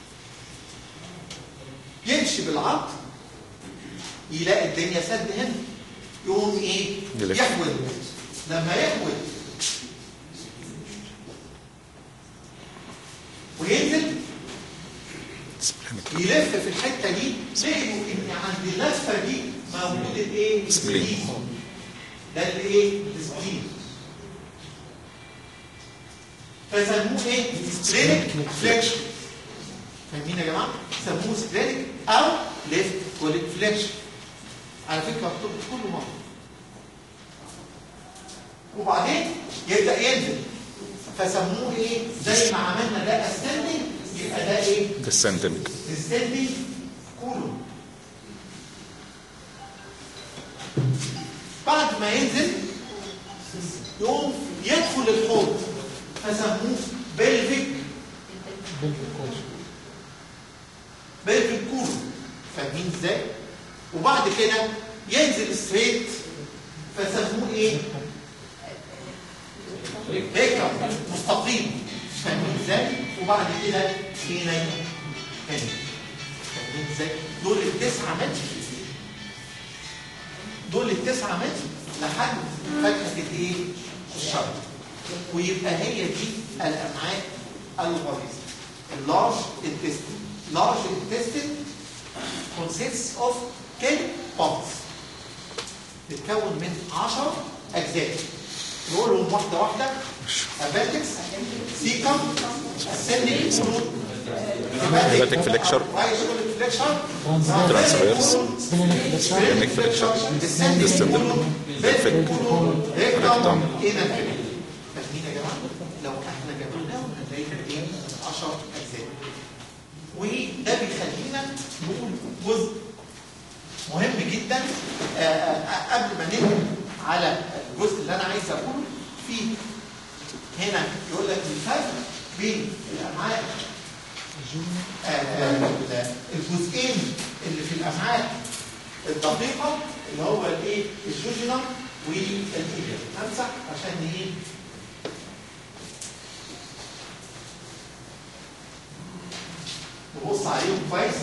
يمشي بالعرض يلاقي الدنيا سد هنا، يقوم ايه؟ يحول. لما يحول وينزل يلف في الحته دي، لقوا ان عند اللفه دي موجود الايه؟ السبلين. ده الايه؟ السبلين. فسموه ايه؟ سبلينيك فليكشن. فاهمين يا جماعه؟ سموه سبلينيك او ليفت كوليك فليكشن. على فكره كله مره. وبعدين يبدا ينزل فسموه ايه؟ زي ما عملنا ده اسندنج يبقى ده ايه؟ descending كولون. بعد ما ينزل يقوم يدخل الحوض فسموه بلفيك كولون. فاهمين ازاي؟ وبعد كده ينزل ستريت فسموه ايه؟ بيكر مستقيم. فاهمين ازاي؟ وبعد كده هنا هنا. فاهمين ازاي؟ دول ال9 متر، دول ال9 متر لحد فتحه الايه؟ الشرج. ويبقى هي دي الامعاء الغليظه. اللارج انتستين. لارج انتستين consists of 10 parts. تتكون من 10 اجزاء. نقولهم واحده واحده. appendix، cecum، ascending colon، hepatic flexure، transverse، splenic flexure، descending colon، pelvic colon، rectum، anal. فاهمين يا جماعه؟ لو احنا جبناهم هنلاقي ايه؟ 10 اجزاء. وده بيخلينا نقول جزء مهم جدا. قبل ما ننهي على الجزء اللي انا عايز اقوله، في هنا يقول لك الفرق بين الامعاء الجزئين اللي في الامعاء الدقيقه اللي هو الايه الجوجينم والإيليم. امسح عشان ايه نبص عليهم كويس.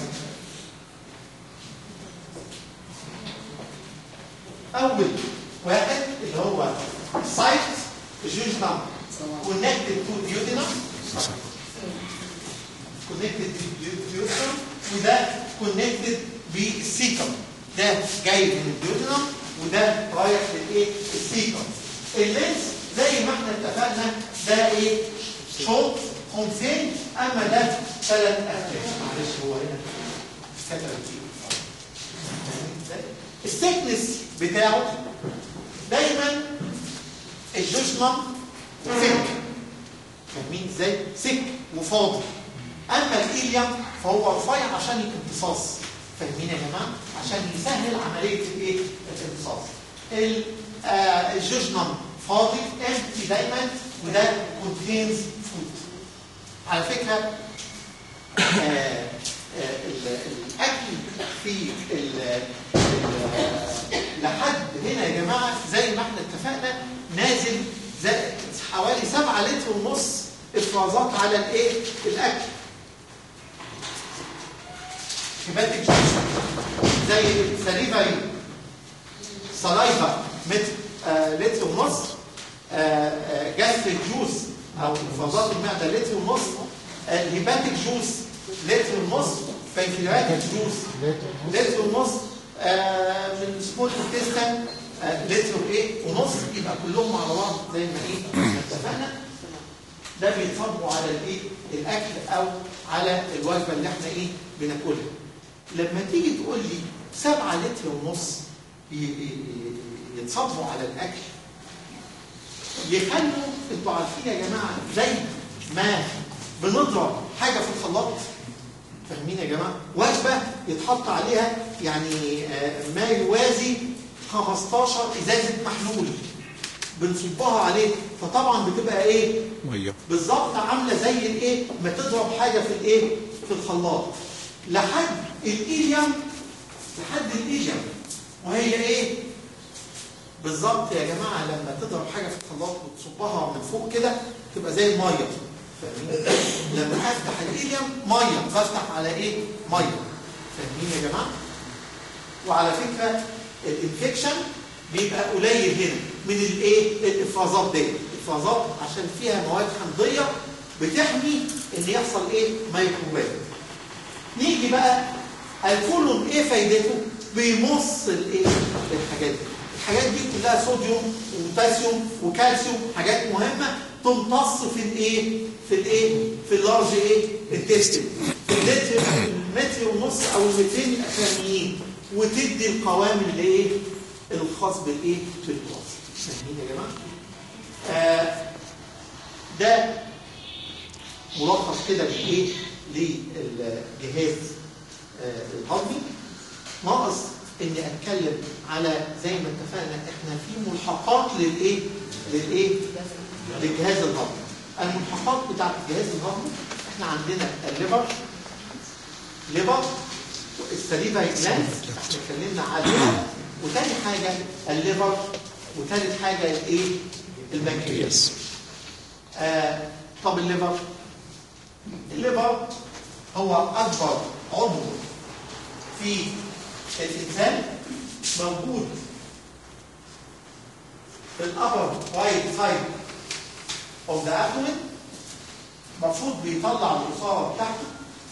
اول واحد اللي هو سايت جوجينم كونكتد تو ديودينم، كونكتد ديودينم، وده كونكتد بالسيكم. ده جاي من الديودينم وده رايح للايه السيكم. اللينس زي ما احنا اتفقنا ده ايه شوط خمسين، اما ده 3 اهداف. معلش هو هنا كتب كتير. السكنس بتاعه دايما الجوجنم سك، فاهمين ازاي؟ سك وفاضي. اما الإيليم فهو رفيع عشان الامتصاص، فاهمين يا جماعه؟ عشان يسهل عمليه الايه؟ الامتصاص. الجوجنم فاضي امتي دايما، وده كونتينز فود. على فكره الاكل في لحد هنا يا جماعه زي ما احنا اتفقنا نازل حوالي 7 لتر ونص افرازات على الايه؟ الاكل. هيباتيك جوس زي السليفري سلايفا لتر ونص، جاستريك جوس او افرازات المعده لتر ونص، الهيباتيك جوس لتر ونص، بانكرياتيك جوس لتر ونص، من سمول انتستين لتر ونص. يبقى كلهم على بعض زي ما اتفقنا. ده بيتصبوا على الاكل او على الوجبه اللي احنا بناكلها. لما تيجي تقول لي 7 لتر ونص يتصبوا على الاكل، يخلوا انتوا عارفين يا جماعه زي ما بنضرب حاجه في الخلاط، فاهمين يا جماعه؟ وجبه يتحط عليها يعني ما يوازي 15 ازازه محلول بنصبها عليه، فطبعا بتبقى ميه بالظبط، عامله زي ما تضرب حاجه في في الخلاط لحد الإيليم، وهي بالظبط يا جماعه لما تضرب حاجه في الخلاط وتصبها من فوق كده تبقى زي الميه، فاهمين؟ لما افتح الإيليم ميه بفتح على ميه، فاهمين يا جماعه؟ وعلى فكره الانفكشن بيبقى قليل هنا من الافرازات دي. الافرازات عشان فيها مواد حمضيه بتحمي ان يحصل ميكروبات. نيجي بقى الكولون فايدته؟ بيمص الحاجات دي. الحاجات دي كلها صوديوم وبوتاسيوم وكالسيوم، حاجات مهمه تمتص في اللارج انتستين، في المتر ونص او المترين الاخرانيين، وتدي القوام اللي الخاص بالبراز. فاهمين يا جماعه؟ ده ملخص كده للجهاز الهضمي. ناقص اني اتكلم على زي ما اتفقنا احنا في ملحقات للجهاز الهضمي. الملحقات بتاعت الجهاز الهضمي احنا عندنا الليفر، السليفري جلاند احنا اتكلمنا عليها، وتاني حاجه الليفر، وتالت حاجه البنكرياس. طب الليفر هو اكبر عضو في الانسان، موجود في الابر رايت سايد اوف ذا ابدومين، المفروض بيطلع العصاره بتاعته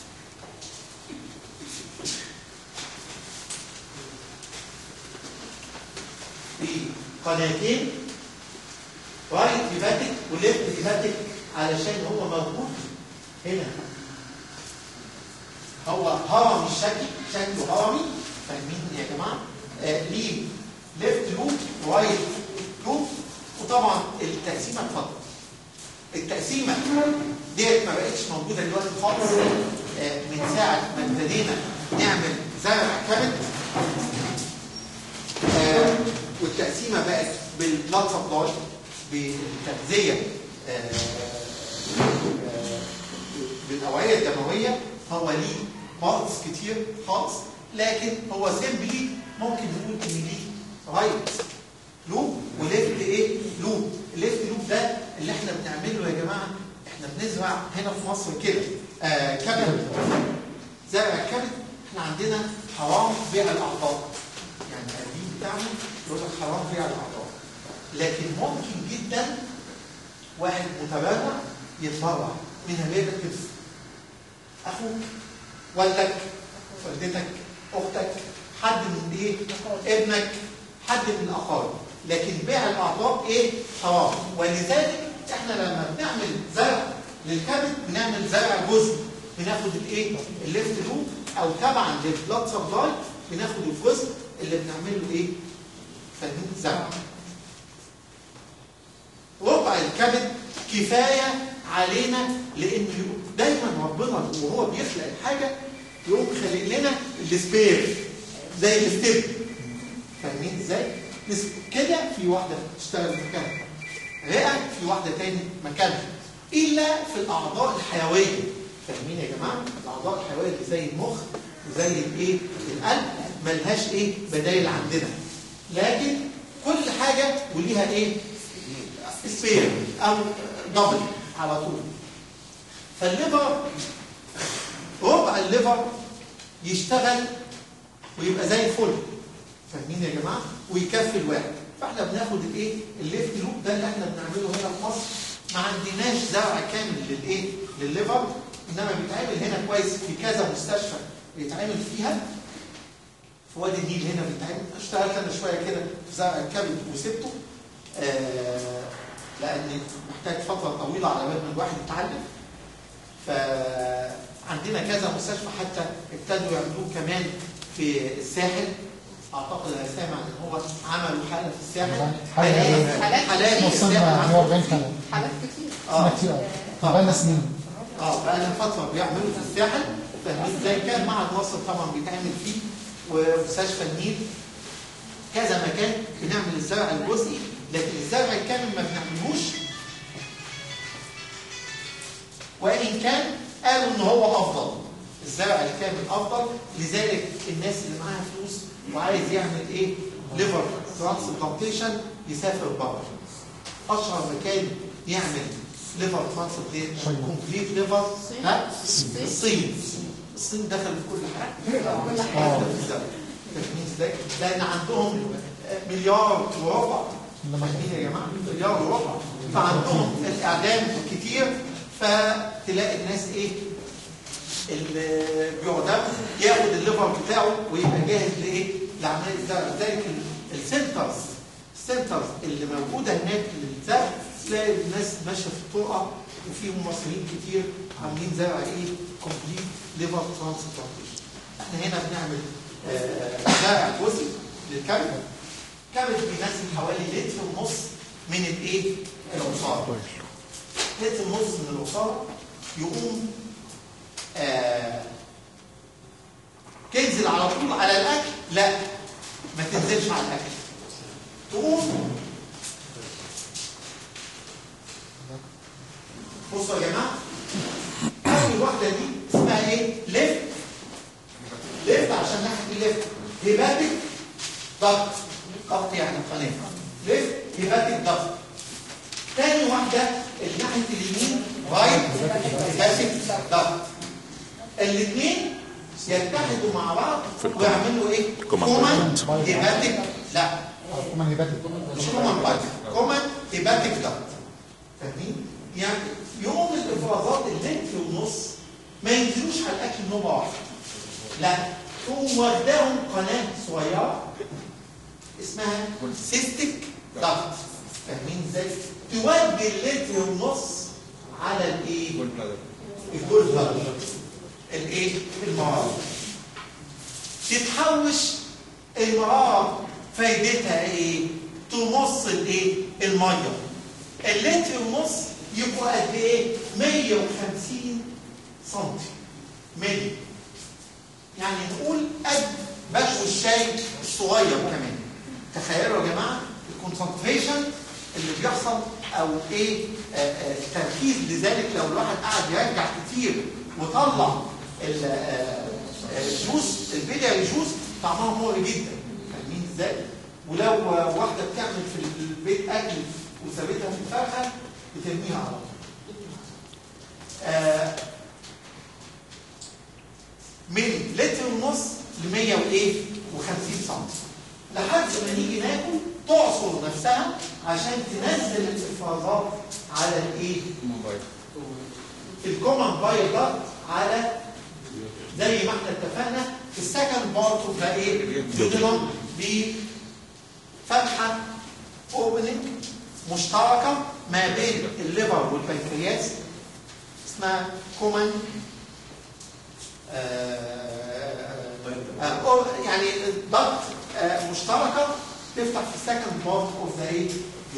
في قناتين، رايت هيباتيك وليفت هيباتيك، علشان هو موجود هنا. هو هرمي الشكل، شكله هرمي، فاهمين يا جماعه؟ ليه ليفت لوب ورايت لوب. وطبعا التقسيمه اتفضل. التقسيمه ديت ما بقتش موجوده دلوقتي خالص، من ساعه ما ابتدينا نعمل زرع كبد والتقسيمه بقت بالبلاد سبلاي بالتغذيه بالاوعيه الدمويه، هو ليه بارتس كتير خالص، لكن هو سيمبلي ممكن نقول ان ليه رايت لوب وليفت ايه؟ لوب. الليفت لوب ده اللي احنا بنعمله يا جماعه، احنا بنزرع هنا في مصر كده كبد، زرع الكبد. احنا عندنا حرام بيع الاعضاء، يعني القديم بتاعنا يقول لك حرام بيع الاعضاء، لكن ممكن جدا واحد متبرع يتبرع من هبه الكبد، اخوك، والدك، والدتك، اختك، حد من ايه؟ ابنك، حد من الاقارب. لكن بيع الاعضاء ايه؟ حرام. ولذلك احنا لما بنعمل زرع للكبد بنعمل زرع جزء، بناخد الايه؟ الليفت لوب، او تبعا للبلاد سبلاي بناخد الجزء اللي بنعمله ايه؟ فاهمين؟ زرع. ربع الكبد كفايه علينا، لان دايما ربنا وهو بيخلق الحاجه يقوم خلق لنا السبير زي الستيب. فاهمين ازاي؟ كده في واحده تشتغل مكانها، رئه في واحده تاني مكانها، الا في الاعضاء الحيويه. فاهمين يا جماعه؟ الاعضاء الحيويه اللي زي المخ وزي الايه؟ القلب ملهاش ايه؟ بدايل عندنا، لكن كل حاجه وليها ايه؟ سبير او دبل على طول. فالليفر ربع الليفر يشتغل ويبقى زي الفل. فاهمين يا جماعه؟ ويكفي الواحد. فاحنا بناخد الايه؟ الليفت لوب ده اللي احنا بنعمله هنا في مصر. ما عندناش زرع كامل للايه؟ للليفر، انما بيتعمل هنا كويس في كذا مستشفى بيتعمل فيها. في وادي النيل هنا بيتعمل. اشتغلت انا شويه كده في زرع الكبد وسبته لان محتاج فتره طويله على بال ما الواحد يتعلم. فعندنا كذا مستشفى حتى ابتدوا يعملوه كمان في الساحل. اعتقد انا سامع ان هو عملوا حاله في الساحل. حالات وصلنا 140 حاله. حالات كتير. كتير بقالنا سنين. بقالنا فتره بيعملوا في الساحل. فاهمين ازاي؟ كان معهد مصر طبعا بيتعمل فيه، ومستشفى النيل، كذا مكان بنعمل الزرع الجزئي، لكن الزرع الكامل ما بنعملهوش. وان كان قالوا ان هو افضل، الزرع الكامل افضل. لذلك الناس اللي معاها فلوس وعايز يعمل ايه؟ ليفر ترانسبلانتيشن يسافر بره. اشهر مكان يعمل ليفر ترانسبلانتيشن كومبليت ليفر الصين. الصين دخل في كل حاجه. فاهمين ازاي؟ لان عندهم مليار وربع. فاهمين يا جماعه؟ مليار وربع. فعندهم الاعدام كتير، فتلاقي الناس ايه؟ اللي بيعدم ياخد الليفر بتاعه ويبقى جاهز لايه؟ لعمليه الزرع. ذلك السنترز اللي موجوده هناك للزرع، تلاقي الناس ماشيه في الطرقه وفيهم مصريين كتير عاملين زرع ايه؟ كومبليت ليفر ترانسبلانتيشن. احنا هنا بنعمل زرع جزئي للكبد. الكبد بينزل حوالي لتر ونص من الايه؟ العصاره. لتر ونص من العصاره يقوم تنزل على طول على الاكل؟ لا، ما تنزلش على الاكل. تقوم بصوا يا جماعه، اول واحده دي اسمها ايه؟ ليفت عشان ناحيه الليفت هيباتيك ضغط يعني قناه. ليفت هيباتيك ضغط. ثاني واحده اللي ناحيه اليمين رايت هيباتيك ضغط. الاثنين يتحدوا مع بعض ويعملوا ايه؟ كومان هيباتيك. لا، كومان هيباتيك مش كومان بايتيك، كومان هيباتيك ضغط. فاهمين؟ يعني يوم الافرازات اللتر ونص ما ينزلوش على الاكل نوبه واحده. لا، تقوم واخداهم قناه صغيره اسمها سيستيك ضغط. فاهمين ازاي؟ تودي اللتر ونص على الايه؟ الجول بلادر. الايه؟ المراره. تتحوش المراره. فايدتها ايه؟ تمص الايه؟ الميه. اللتر ونص يبقوا قد ايه؟ 150 سنتي ملي. يعني نقول قد بشو الشاي الصغير كمان. تخيلوا يا جماعه الكونسنتريشن اللي بيحصل او ايه التركيز لذلك لو الواحد قعد يرجع كتير وطلع الجوز البيلياري جوز طعمها مغري جدا، فاهمين ازاي؟ ولو واحده بتعمل في البيت اكل وسابتها في الفرخه بترميها على طول. من لتر ونص ل 150 سم لحد ما نيجي ناكل تعصر نفسها عشان تنزل الافرازات على الايه؟ الكومن بايل ده على زي ما احنا اتفقنا في السكند بارت اوف ذا ايه؟ ديودينم بفتحه اوبننج مشتركه ما بين الليفر والبنكرياس اسمها كومن يعني ضغط مشتركه تفتح في السكند بارت اوف ذا ايه؟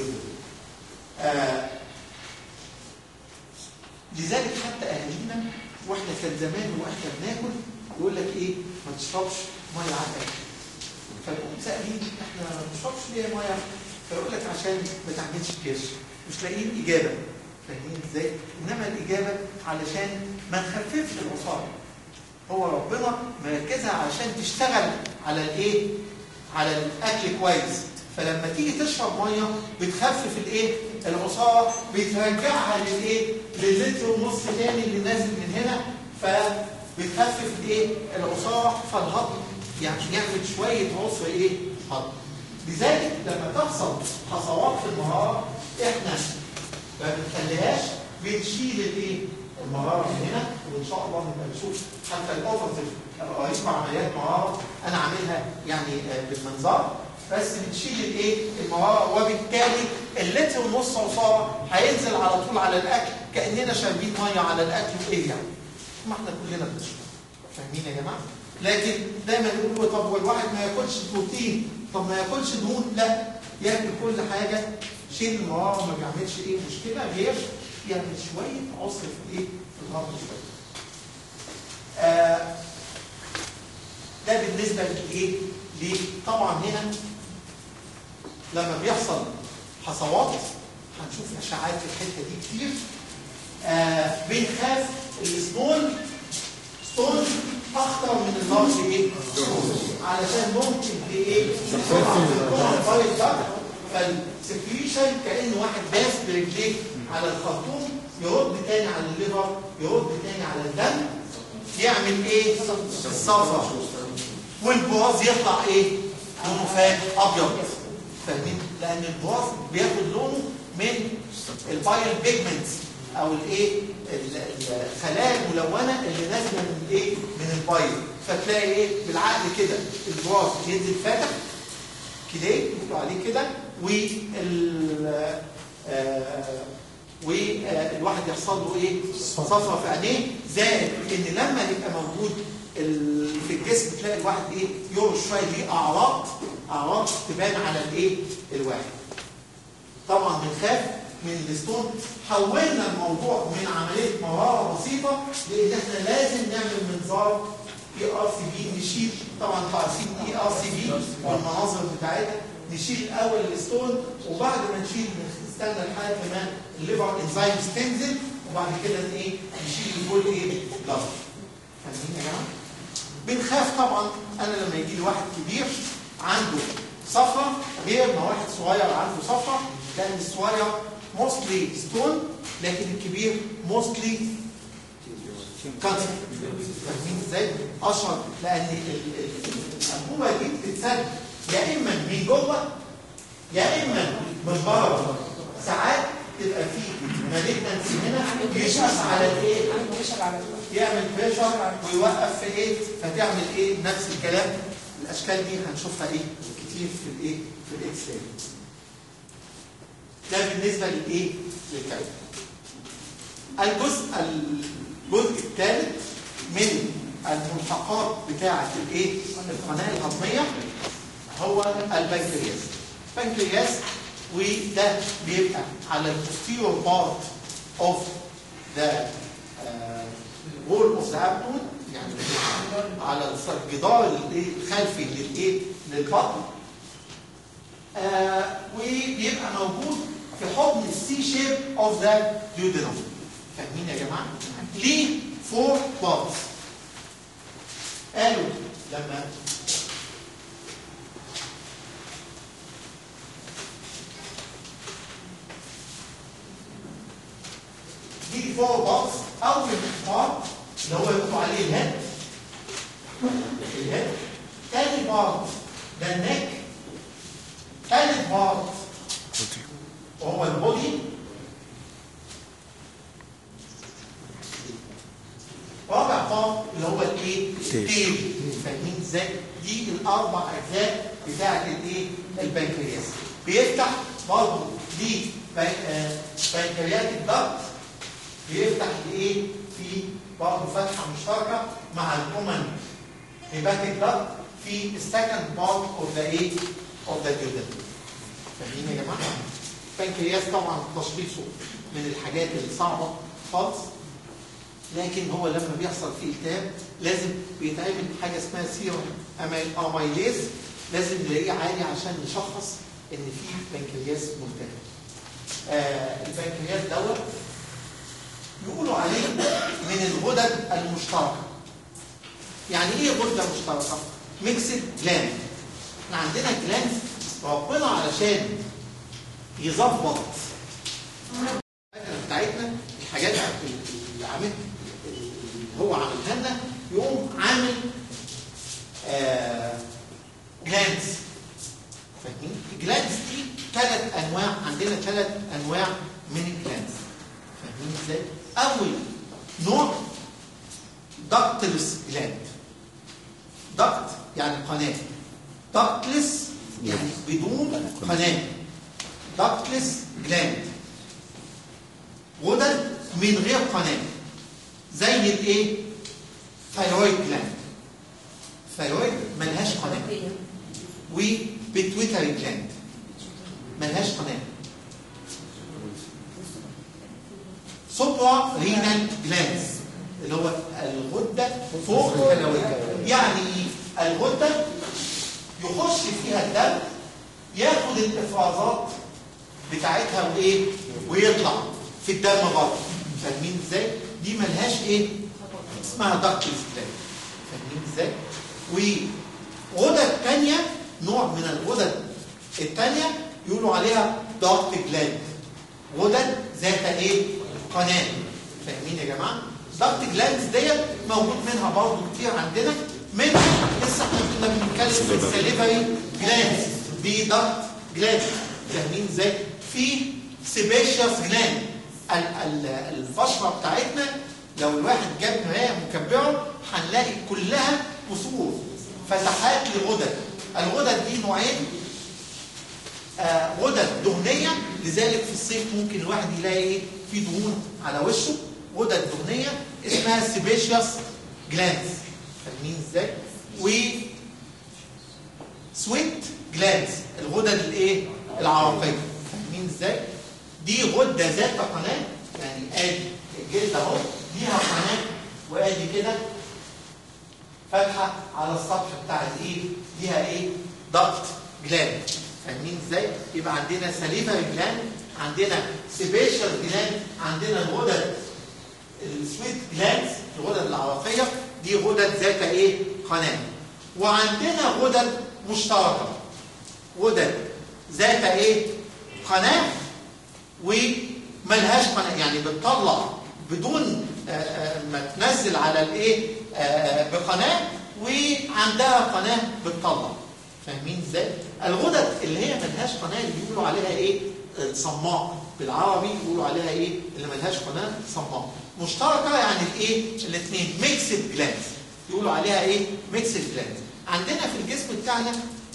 لذلك حتى اهالينا واحنا كان زمان واحنا بناكل يقول لك ايه؟ ما تشربش ميه على الاكل. فنقوم سائلين احنا ما بنشربش ليه ميه؟ فيقول لك عشان ما تعملش كرش. مش لاقيين اجابه. فاهمين ازاي؟ انما الاجابه علشان ما نخففش العصاره. هو ربنا مركزها عشان تشتغل على الايه؟ على الاكل كويس. فلما تيجي تشرب ميه بتخفف الايه؟ العصاره، بترجعها للايه؟ للتر ونص تاني اللي نازل من هنا، فبتخفف الايه؟ العصاره، فالهضم يعني يعمل شويه عصر ايه؟ هضم. لذلك لما تحصل حصوات في المراره احنا ما بنخليهاش، بنشيل الايه؟ المراره من هنا، وان شاء الله نبقى نشوف حتى الاوبرتيف رئيس عمليات مراره انا عاملها يعني بالمنظار، بس بتشيل الايه؟ المراره، وبالتالي اللتر ونص عصاره هينزل على طول على الاكل كاننا شاربين ميه على الاكل. وايه يعني؟ ما احنا كلنا بنشرب. فاهمين يا جماعه؟ لكن دايما يقولوا طب والواحد ما ياكلش بروتين، طب ما ياكلش دهون، لا ياكل كل حاجه، شيل المراره ما بيعملش ايه مشكله غير يعمل شويه عسر في ايه؟ في الهضم شويه. ده بالنسبه لايه؟ ليه؟ طبعا هنا لما بيحصل حصوات هنشوف اشعاعات في الحته دي كتير. بنخاف السمول ستون اخطر من اللارج ايه؟ علشان ممكن ايه؟ الكومن ده فالسكريشن كأن واحد داس برجليه على الخرطوم، يرد تاني على الليفر، يرد تاني على الدم، يعمل ايه؟ الصفرة، والبراز يطلع ايه؟ لونه فات ابيض. فاهمين؟ لان البراز بياخد لونه من البايل بيجمنتس او الايه؟ الخلايا الملونه اللي نازله من الايه؟ من البايل. فتلاقي ايه؟ بالعقل كده البراز ينزل فاتح كده يقولوا عليه كده، والواحد يحصل له ايه؟ صفرة في عينيه، زائد ان لما يبقى موجود في الجسم تلاقي الواحد ايه؟ يرش شويه ليه اعراض تبان على الايه؟ الواحد. طبعا بنخاف من الستون. حولنا الموضوع من عمليه مراره بسيطه لان احنا لازم نعمل منظار ERCP، نشيل طبعا تعرفين ERCP والمناظر بتاعتها، نشيل الاول الستون، وبعد ما نشيل نستنى لحد ما الليفر انزيمز تنزل، وبعد كده ايه؟ نشيل كل ايه؟ بلازما. فاهمين يا جماعه؟ بنخاف طبعا. انا لما يجي لي واحد كبير عنده صفرة غير ما واحد صغير عنده صفرة، لان الصغير موستلي ستون لكن الكبير موستلي كانسر. فاهمين ازاي؟ اشهر لان الانبوبه دي بتتسد يا اما من جوه يا اما من بره. ساعات تبقى فيه مالجنسي هنا يشخص على الايه؟ يعمل بريشر ويوقف في ايه؟ فتعمل ايه؟ نفس الكلام. الاشكال دي هنشوفها ايه؟ كتير في الايه؟ في الاكس راي. ده بالنسبه للايه؟ للكلام. الجزء الثالث من الملحقات بتاعه الايه؟ القناه الهضميه هو البنكرياس. البنكرياس وده بيبقى على البوستيريور بارت اوف ذا وول اوف ذا ابدومن، يعني على الجدار الخلفي للايه؟ للبطن. وبيبقى موجود في حضن السي شيب اوف ذا duodenum. فاهمين يا جماعه؟ ليه 4 بارتس؟ قالوا لما دي 4 بارتس. اول بارت اللي هو يقولوا عليه الهيد، تاني بارت ده النك، تالت بارت وهو البودي، رابع بارت اللي هو الايه؟ التيل. فاهمين ازاي؟ دي الاربع اجزاء بتاعت الايه؟ البنكرياس. بيفتح برضه دي بنكرياتيك داكت، بيفتح الايه؟ في برضه فتحه مشتركه مع الكومن هيباتيك داكت في السكند بارت اوف ذا ايه؟ اوف ذا duodenum. فاهمين يا جماعه؟ البنكرياس طبعا تشخيصه من الحاجات الصعبه خالص، لكن هو لما بيحصل فيه التهاب لازم بيتعمل حاجه اسمها سيروم اميليز، لازم نلاقيه عالي عشان نشخص ان في بنكرياس ملتهب. البنكرياس دوت يقولوا عليه من الغدد المشتركه. يعني ايه غده مشتركه؟ ميكسد جلاند. احنا عندنا جلاند ربنا علشان يظبط بتاعتنا الحاجات اللي عملها هو عملها لنا، يقوم عامل جلاندز. فاهمين؟ الجلاندز دي 3 انواع، عندنا 3 انواع من الجلاندز. فاهمين ازاي؟ اول نوع داكتلس جلاند. داكت يعني قناه، داكتلس يعني بدون قناه. داكتلس جلاند غدد من غير قناه، زي الايه؟ ثايرويد جلاند. ثايرويد ملهاش قناه. وبيتويتري جلاند ملهاش قناه. سوبرا رينال جلاندز اللي هو الغده فوق الكلويه. يعني الغده يخش فيها الدم، ياخد الافرازات بتاعتها وايه؟ ويطلع في الدم برضه. فاهمين ازاي؟ دي ملهاش ايه؟ اسمها داكتلس جلاند. فاهمين ازاي؟ وغدد ثانيه، نوع من الغدد الثانيه يقولوا عليها داكت جلاند، غدد ذات ايه؟ قناه. فاهمين يا جماعه؟ داكت جلاندز ديت موجود منها برضه كتير عندنا. منها لسه احنا كنا بنتكلم في السليفري جلاندز، دي داكت جلاند. فاهمين ازاي؟ في سيبيشيوس جلاند. البشره بتاعتنا لو الواحد جاب مرايه مكبره هنلاقي كلها قصور، فتحات لغدد. الغدد دي نوعين، غدد دهنيه، لذلك في الصيف ممكن الواحد يلاقي ايه؟ في دهون على وشه. غدد دهنيه اسمها سيبيشيوس جلاندز. فاهمين ازاي؟ و سويت جلاندز، الغدد الايه؟ العرقيه. فاهمين ازاي؟ دي غده ذات قناه، يعني ادي الجلد اهو ليها قناه، وادي كده فتحه على السطح بتاع الايه؟ ليها ايه؟ داكت جلاند. فاهمين ازاي؟ يبقى عندنا سليفري جلاند، عندنا سيبيشال جلاند، عندنا الغدد السويت جلاندز الغدد العرقيه، دي غدد ذات ايه؟ قناه. وعندنا غدد مشتركه، غدد ذات ايه؟ قناه وملهاش قناه، يعني بتطلع بدون ما تنزل على الايه؟ بقناه، وعندها قناه بتطلع. فاهمين ازاي؟ الغدد اللي هي ملهاش قناه اللي بيقولوا عليها ايه؟ صماء. بالعربي يقولوا عليها ايه؟ اللي ملهاش قناه صماء. مشتركه يعني الايه؟ الاثنين ميكسد جلاندز، يقولوا عليها ايه؟ ميكسد جلاندز. عندنا في الجسم بتاعنا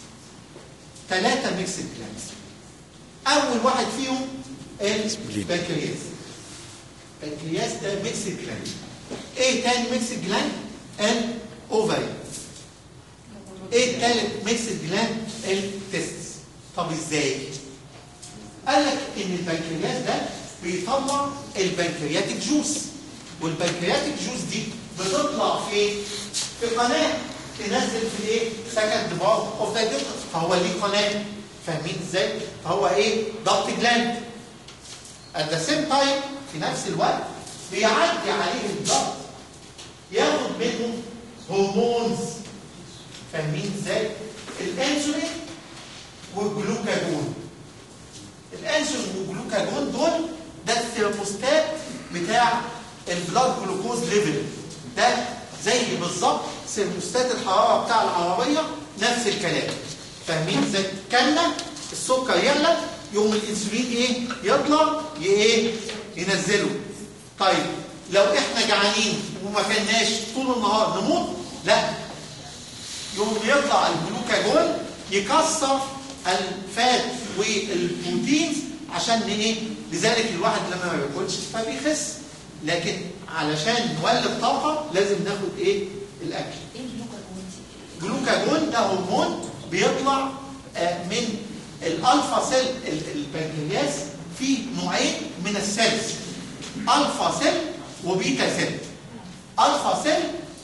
3 ميكسد جلاندز. اول واحد فيهم البنكرياس. البنكرياس ده ميكسد جلاند. ايه تاني ميكسد جلاند؟ الاوفري. ايه التالت ميكسد جلاند؟ التستس. طب ازاي؟ قال لك ان البنكرياس ده بيطلع البنكرياتيك جوس، والبنكرياتيك جوس دي بتطلع في قناه تنزل في الايه؟ سكند بارت اوف ذا جسم. فهو ليه قناه فاهمين ازاي؟ فهو ايه؟ ضغط جلاند. at the same time في نفس الوقت بيعدي عليه الضغط ياخد منهم هرمونز. فاهمين ازاي؟ الانسولين والجلوكاجون. الانسولين والجلوكاجون دول ده الثيرموستات بتاع البلاد جلوكوز ليفل. ده زي بالظبط ثيرموستات الحراره بتاع العربيه، نفس الكلام. فاهمين ازاي؟ كلنا السكر يعلى يوم الانسولين ايه؟ يطلع ايه؟ ينزله. طيب لو احنا جعانين وما كناش طول النهار نموت؟ لا، يوم يطلع الجلوكاجون يكسر الفات والبروتينز عشان ايه؟ لذلك الواحد لما ما بياكلش فبيخس، لكن علشان نولد طاقه لازم ناخد ايه؟ الاكل. ايه الجلوكاجون دي؟ الجلوكاجون ده هرمون بيطلع من الالفا سيل. البنكرياس فيه نوعين من السيلز، الفا سيل وبيتا سيل. الفا سيل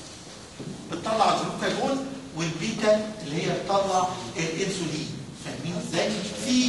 بتطلع الجلوكاجون، والبيتا اللي هي بتطلع الانسولين. فاهمين ازاي؟ في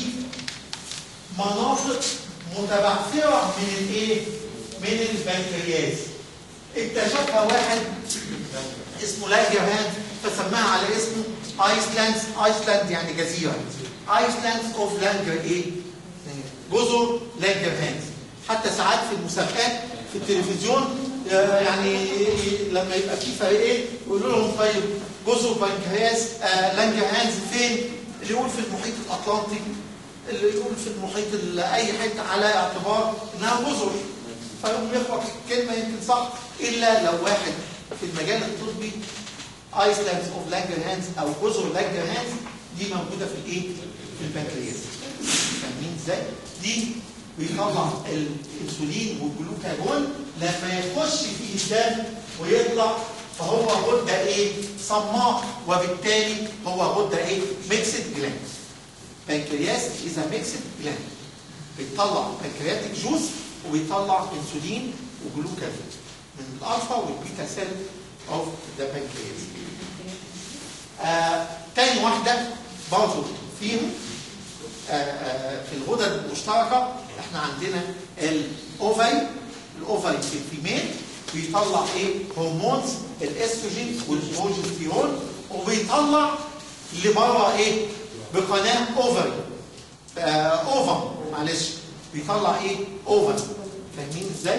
مناطق متبعثره من الايه؟ من البنكرياس. اكتشفها واحد اسمه لانجرهانز فسماها على اسمه ايسلاند يعني جزيره. ايسلاند اوف لانجر ايه؟ جزر لانجرهانز. حتى ساعات في المسابقات في التلفزيون يعني لما يبقى في فريقين يقولوا لهم طيب جزر بنكرياس لانجرهانز فين؟ اللي يقول في المحيط الاطلنطي، اللي يقول في المحيط اي حته على اعتبار انها جزر، فيقوم يخبط كلمه يمكن صح، الا لو واحد في المجال الطبي ايسلاندز اوف لانجرهانز او جزر لانجرهانز دي موجوده في الايه؟ في البنكرياس. فاهمين ازاي؟ دي بيطلع الانسولين والجلوكاجون لما يخش في الدم ويطلع، فهو غده ايه؟ صماء، وبالتالي هو غده ايه؟ ميكسد جلاند. بنكرياس اذا ميكسد جلاند بيطلع بنكرياتيك جوز وبيطلع انسولين وجلوكاجون من الالفا والبيتا سيل اوف ذا بنكرياس. تاني واحده برضه فيهم في الغدد المشتركه احنا عندنا الاوفاي. الاوفاي في الفيميل بيطلع ايه؟ هرمونز الاستروجين والبروجستيرون، وبيطلع لبره ايه؟ بقناه اوفري اوفر معلش بيطلع ايه؟ اوفر. فاهمين ازاي؟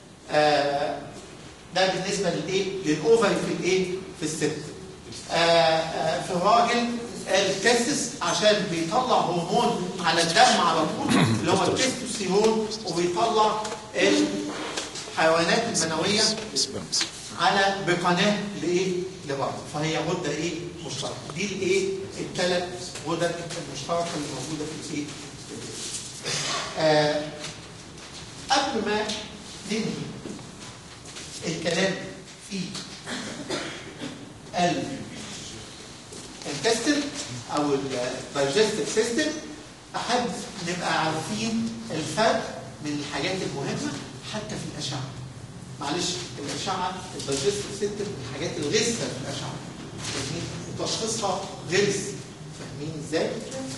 ده بالنسبه للايه؟ للاوفري في الايه؟ في الست. في الراجل التستس عشان بيطلع هرمون على الدم على طول اللي هو التستوستيرون، وبيطلع الحيوانات المنويه على بقناه لايه؟ لبعض. فهي غده ايه؟ مشتركه. دي الايه؟ الثلاث غدد المشتركه اللي موجوده في الايه؟ قبل ما ننهي الكلام في الانتستين او الدايجستيف سيستم، احب نبقى عارفين الفرق من الحاجات المهمه حتى في الاشعه. معلش الاشعه الدايجستيف سيستم من الحاجات الغثه في الاشعه، فاهمين؟ وتشخيصها غلس. فاهمين ازاي؟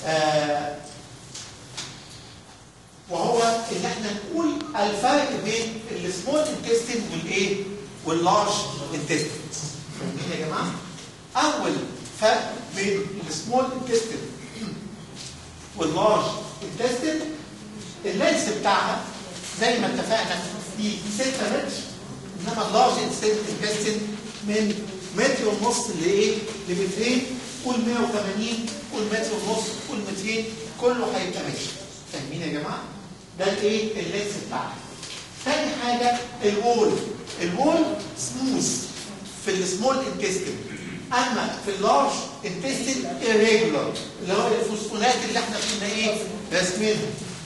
وهو ان احنا نقول الفرق بين السمول انتستين والايه؟ واللارج انتستين. فاهمين يا جماعه؟ اول فرق بين السمول انتستين واللارج انتستين اللينس بتاعها زي ما اتفقنا في 6 متر، انما اللارج انتستين من متر ونص لايه؟ لمترين، قول 180، قول متر ونص، قول 200، كله هيبقى ماشي. فاهمين يا جماعه؟ ده الايه؟ اللينس بتاعها. ثاني حاجه الوول سموث في السمول انتستين، اما في اللارج انتستين irregular اللي هو الفوسفونات اللي احنا كنا ايه؟ راسمينها.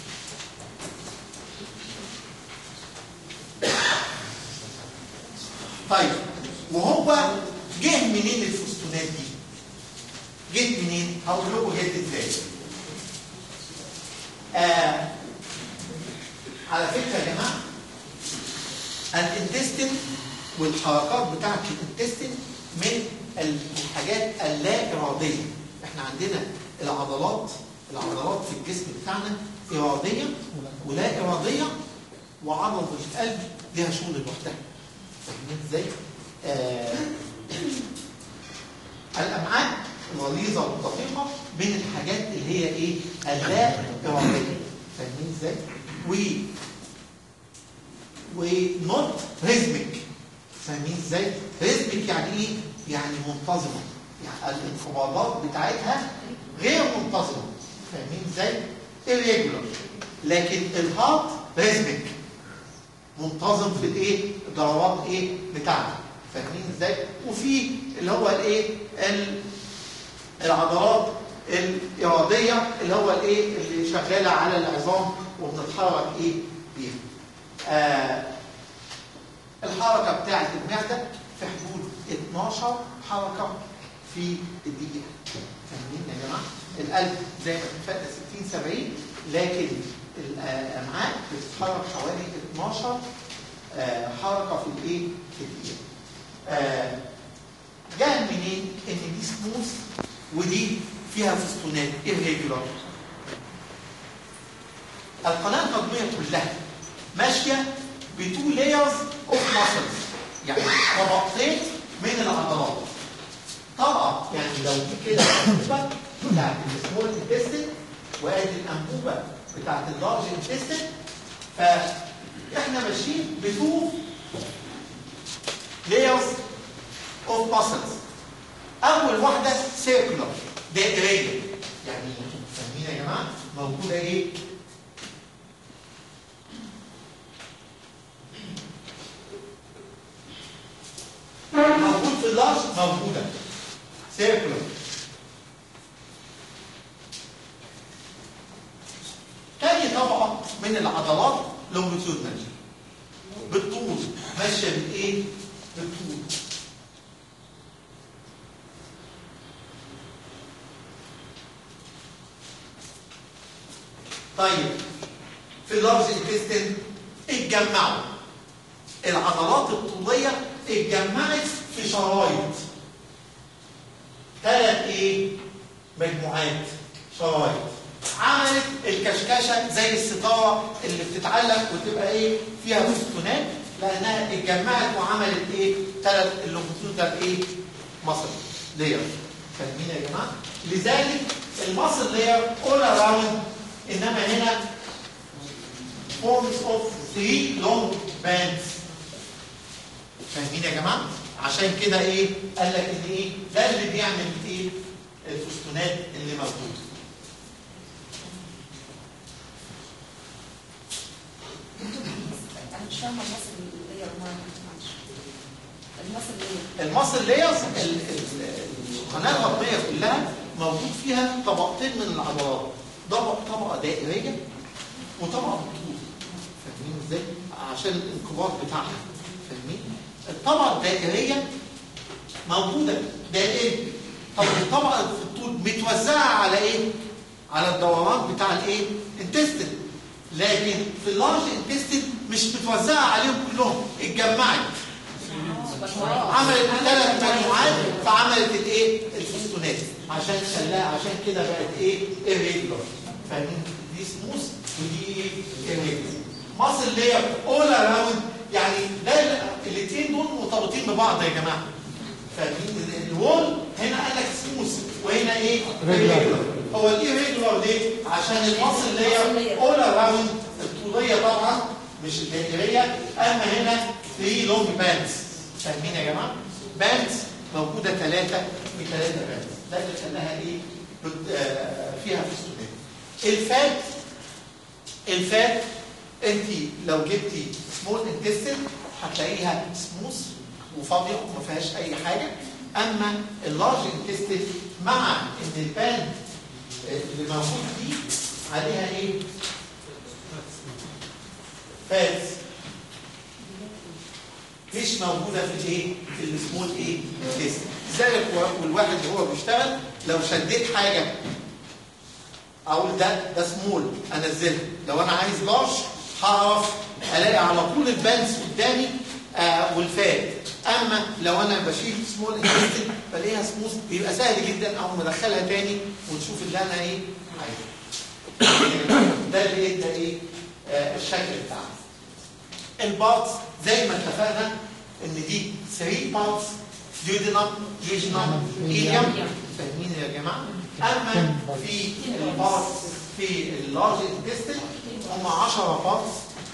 طيب وهو جه منين الفوسفونات دي؟ جت منين؟ هقول لكم جت ازاي. على فكره يا جماعه الانتستين والحركات بتاعت الانتستين من الحاجات اللا اراديه. احنا عندنا العضلات العضلات في الجسم بتاعنا اراديه ولا اراديه، وعضله القلب ليها شغل لوحدها. فاهمين ازاي؟ الامعاء الغليظه والدقيقه من الحاجات اللي هي ايه؟ اللا اراديه. فاهمين ازاي؟ ونوت ريزميك. فاهمين ازاي؟ ريزميك يعني ايه؟ يعني منتظمه، يعني الانقباضات بتاعتها غير منتظمه. فاهمين ازاي؟ irregular. لكن الهارت ريزميك، منتظم في الايه؟ الضربات ايه بتاعته. فاهمين ازاي؟ وفي اللي هو الايه؟ العضلات الاراديه اللي هو الايه؟ اللي شغاله على العظام وبنتحرك ايه بيها. الحركه بتاعت المعده في حدود 12 حركه في الدقيقه. فاهمين يا جماعه؟ القلب زي ما اتفقنا 60 70، لكن الامعاء بتتحرك حوالي 12 حركه في الايه؟ في الدقيقه. جاء منين؟ ان دي سموث ودي فيها فستونات irregular. القناه الهضميه كلها ماشيه بتو لايرز اوف ماسلز، يعني طبقتين من العضلات. طبقه يعني لو دي كده الانبوبه بتاعت السمول انتستين وادي الانبوبه بتاعت اللارج انتستين، فاحنا ماشيين بتو لايرز اوف ماسلز. اول واحده سيركولار دائريه، يعني فاهمين يا جماعه؟ موجوده ايه؟ موجود في اللارج، موجوده سيركولار. تاني طبقه من العضلات لونجيتيودنال بالطول، ماشيه بالايه؟ بالطول. طيب في اللارج انتستين اتجمعوا العضلات الطوليه، اتجمعت في شرايط، 3 ايه؟ مجموعات شرايط، عملت الكشكشه زي الستاره اللي بتتعلق وتبقى ايه؟ فيها فستونات، لانها اتجمعت وعملت ايه؟ 3 اللونجيتيودنال ايه؟ ماسل لاير. فاهمين يا جماعه؟ لذلك الماسل لاير اول اراوند، انما هنا forms of 3 long bands. فاهمين يا جماعه؟ عشان كده ايه؟ قال لك ان ايه؟ ده اللي بيعمل ايه؟ الفستونات اللي موجوده. انا مش فاهمه المصل اللي هي المصل لايرز القناه الهضميه كلها موجود فيها طبقتين من العضلات، طبقه دائريه وطبقه بالطول. فاهمين ازاي؟ عشان الانقباض بتاعها. فاهمين؟ الطبقه الدائريه موجوده دائريه. طب الطبقه في الطول متوزعه على ايه؟ على الدوران بتاع الايه؟ انتستين. لكن في اللارج انتستين مش متوزعه عليهم كلهم، اتجمعت عملت 3 مجموعات فعملت الايه؟ الفستونات. عشان كده بقت ايه؟ irregular. فاهمين؟ دي سموث ودي ايه؟ irregular. ماسل لاير اول اراوند، يعني ده الاثنين دول مرتبطين ببعض يا جماعه. فاهمين؟ الوول هنا قال لك سموث وهنا ايه؟ irregular. هو الايريجولار ليه؟ عشان الماسل لاير اول اراوند الطوليه طبعا مش الدائريه، اما هنا 3 لونج باندز. فاهمين يا جماعه؟ باندز موجوده 3 باندز، ده اللي خلاها ايه؟ فيها فستونات. الفات انت لو جبتي سمول انتستين هتلاقيها سموث وفاضيه وما فيهاش اي حاجه، اما اللارج انتستين مع ان الباند اللي موجود دي عليها ايه؟ فاتس مش موجوده في الايه؟ في السمول ايه؟ انتستين. لذلك والواحد وهو بيشتغل لو شديت حاجه اقول ده سمول انزلها، لو انا عايز لارج هعرف الاقي على طول البانس قدامي والفات. اما لو انا بشيل سمول انتستين بلاقيها سموث، بيبقى سهل جدا اقوم ادخلها تاني ونشوف اللي انا ايه عايزه. ده اللي ادى ايه الشكل بتاعها. البارتس زي ما اتفقنا ان دي 3 بارتس، duodenum jejunum ileum، فاهمين يا جماعه؟ اما في البارتس في اللارج انتستين هم 10 بارتس.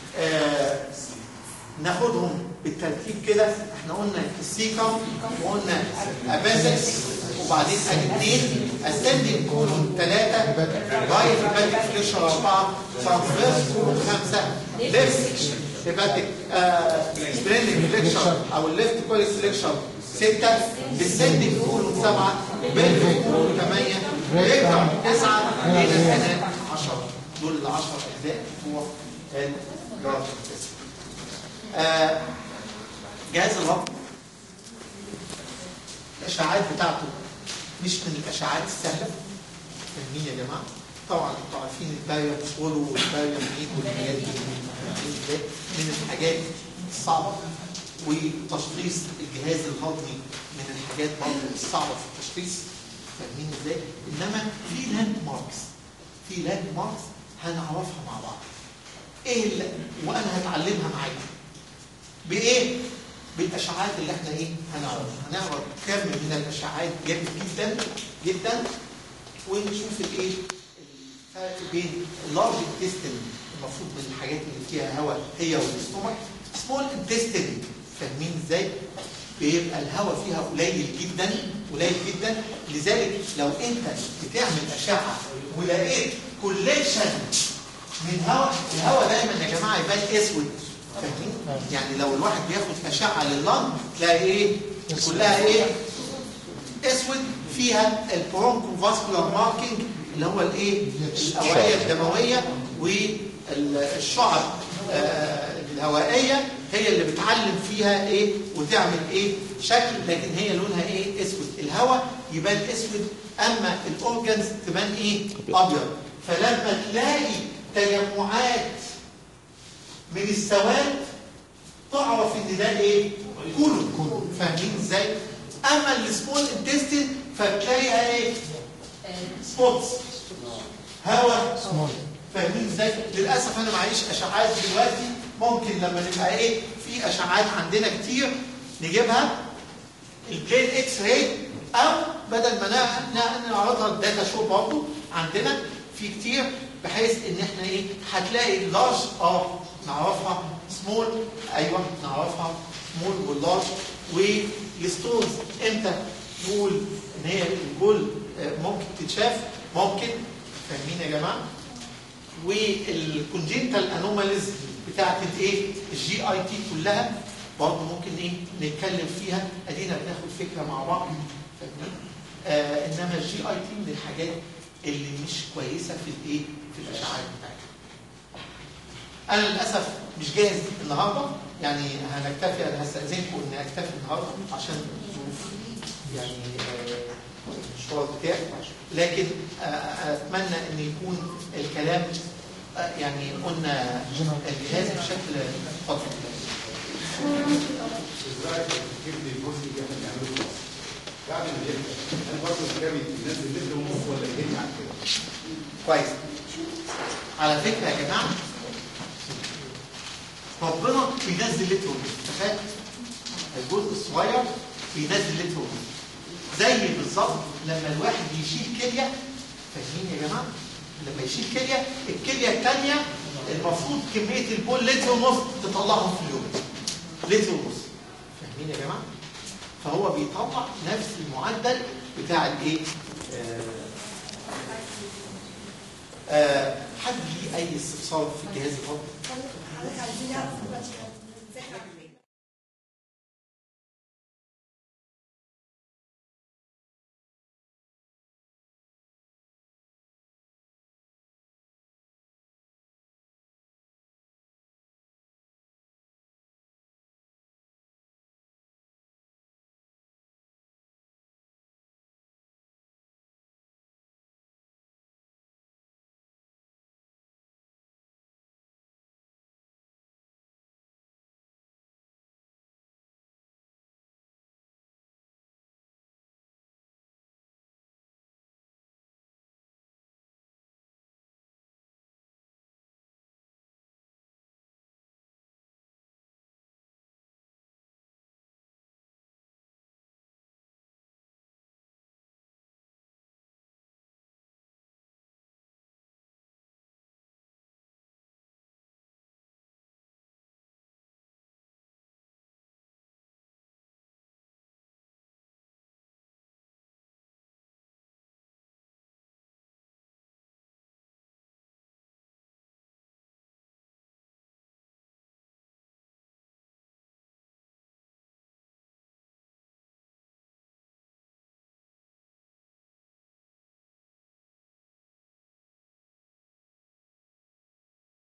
ناخدهم بالترتيب كده. احنا قلنا السيكم وقلنا ابندكس وبعدين الاثنين اسندنج كولون 3 رايت هيباتيك فليكشر 4 ترانسفيرس كولون 5 ليفت هيباتيك سبرينج فليكشر او الليفت كوليك فليكشر 6 ديسندنج كولون 7 بيلفيك كولون 8 ريكتم 9 الى الانات 10. دول ال 10 اجزاء بتوع اللارج انتستين. جهاز الهضم الاشعاعات بتاعته مش من الاشعاعات السهله، فاهمين يا جماعه؟ طبعا انتوا عارفين البايو فولو والبايو ميت والحاجات دي من الحاجات الصعبه، وتشخيص الجهاز الهضمي من الحاجات برضه الصعبه في التشخيص، فاهمين ازاي؟ انما في لاند ماركس هنعرفها مع بعض. ايه اللي وانا هتعلمها معاكم بايه؟ بالاشعاعات اللي احنا ايه هنعرفها. هنعرف كم من الاشعاعات جامد جدا جدا، ونشوف الايه الفرق بين اللارج انتستين المفروض من الحاجات اللي فيها هواء هي والاستومك. سمول انتستين فاهمين ازاي؟ بيبقى الهواء فيها قليل جدا، لذلك لو انت بتعمل اشعه ولقيت كوليكشن من هواء، الهواء دايما يا جماعه يبان اسود، فاهمين؟ يعني لو الواحد بياخد اشعه لللنج تلاقي ايه؟ كلها ايه؟ اسود، فيها البرونكو فاسكولار ماركينج اللي هو الايه؟ الاوعيه الدمويه والشعب الهوائيه هي اللي بتعلم فيها ايه وتعمل ايه شكل، لكن هي لونها ايه؟ اسود. الهواء يبان اسود، اما الاورجنز تبان ايه؟ ابيض. فلما تلاقي تجمعات من السواد تعرف ان ده ايه؟ كولون. فاهمين ازاي؟ اما السمول انتستين فبتلاقيها ايه؟ سبوتس، هواء. فاهمين ازاي؟ للاسف انا معيش اشعاعات دلوقتي، ممكن لما نبقى ايه في اشعاعات عندنا كتير نجيبها البلين اكس راي، او بدل ما نعرضها الداتا شو برضه عندنا في كتير، بحيث ان احنا ايه هتلاقي اللارج نعرفها، سمول ايوه نعرفها سمول واللارج. والستونز امتى نقول ان هي الجول ممكن تتشاف؟ ممكن، فاهمين يا جماعه؟ والكونجنتال انوماليز بتاعت الايه الجي اي تي كلها برضه ممكن ايه نتكلم فيها، ادينا بناخد فكره مع بعض، فاهمين؟ انما الجي اي تي من الحاجات اللي مش كويسه في الايه في الاشعاعات بتاعتها. انا للاسف مش جاهز النهارده، يعني هنكتفي، انا هستاذنكم ان اكتفي النهارده عشان ظروف يعني المشوار بتاعي، لكن اتمنى ان يكون الكلام يعني قلنا الجهاز بشكل اتفضل. ازاي تجيب لي الجزء اللي احنا بنعمله بعد ما يبدا انا برضه الكلام ينزل لتر ونص ولا يقل عن كده؟ كويس. على فكره يا جماعه ربنا بينزل لتر ونص، تخيل الجزء الصغير بينزل لتر ونص، زي بالظبط لما الواحد يشيل كليه، فاهمين يا جماعه؟ لما يشيل كليه، الكليه الثانيه المفروض كميه البول لتر ونص تطلعهم في اليوم، لتر ونص، فاهمين يا جماعه؟ فهو بيطلع نفس المعدل بتاع الايه؟ حد ليه اي استفسار في الجهاز الهضمي؟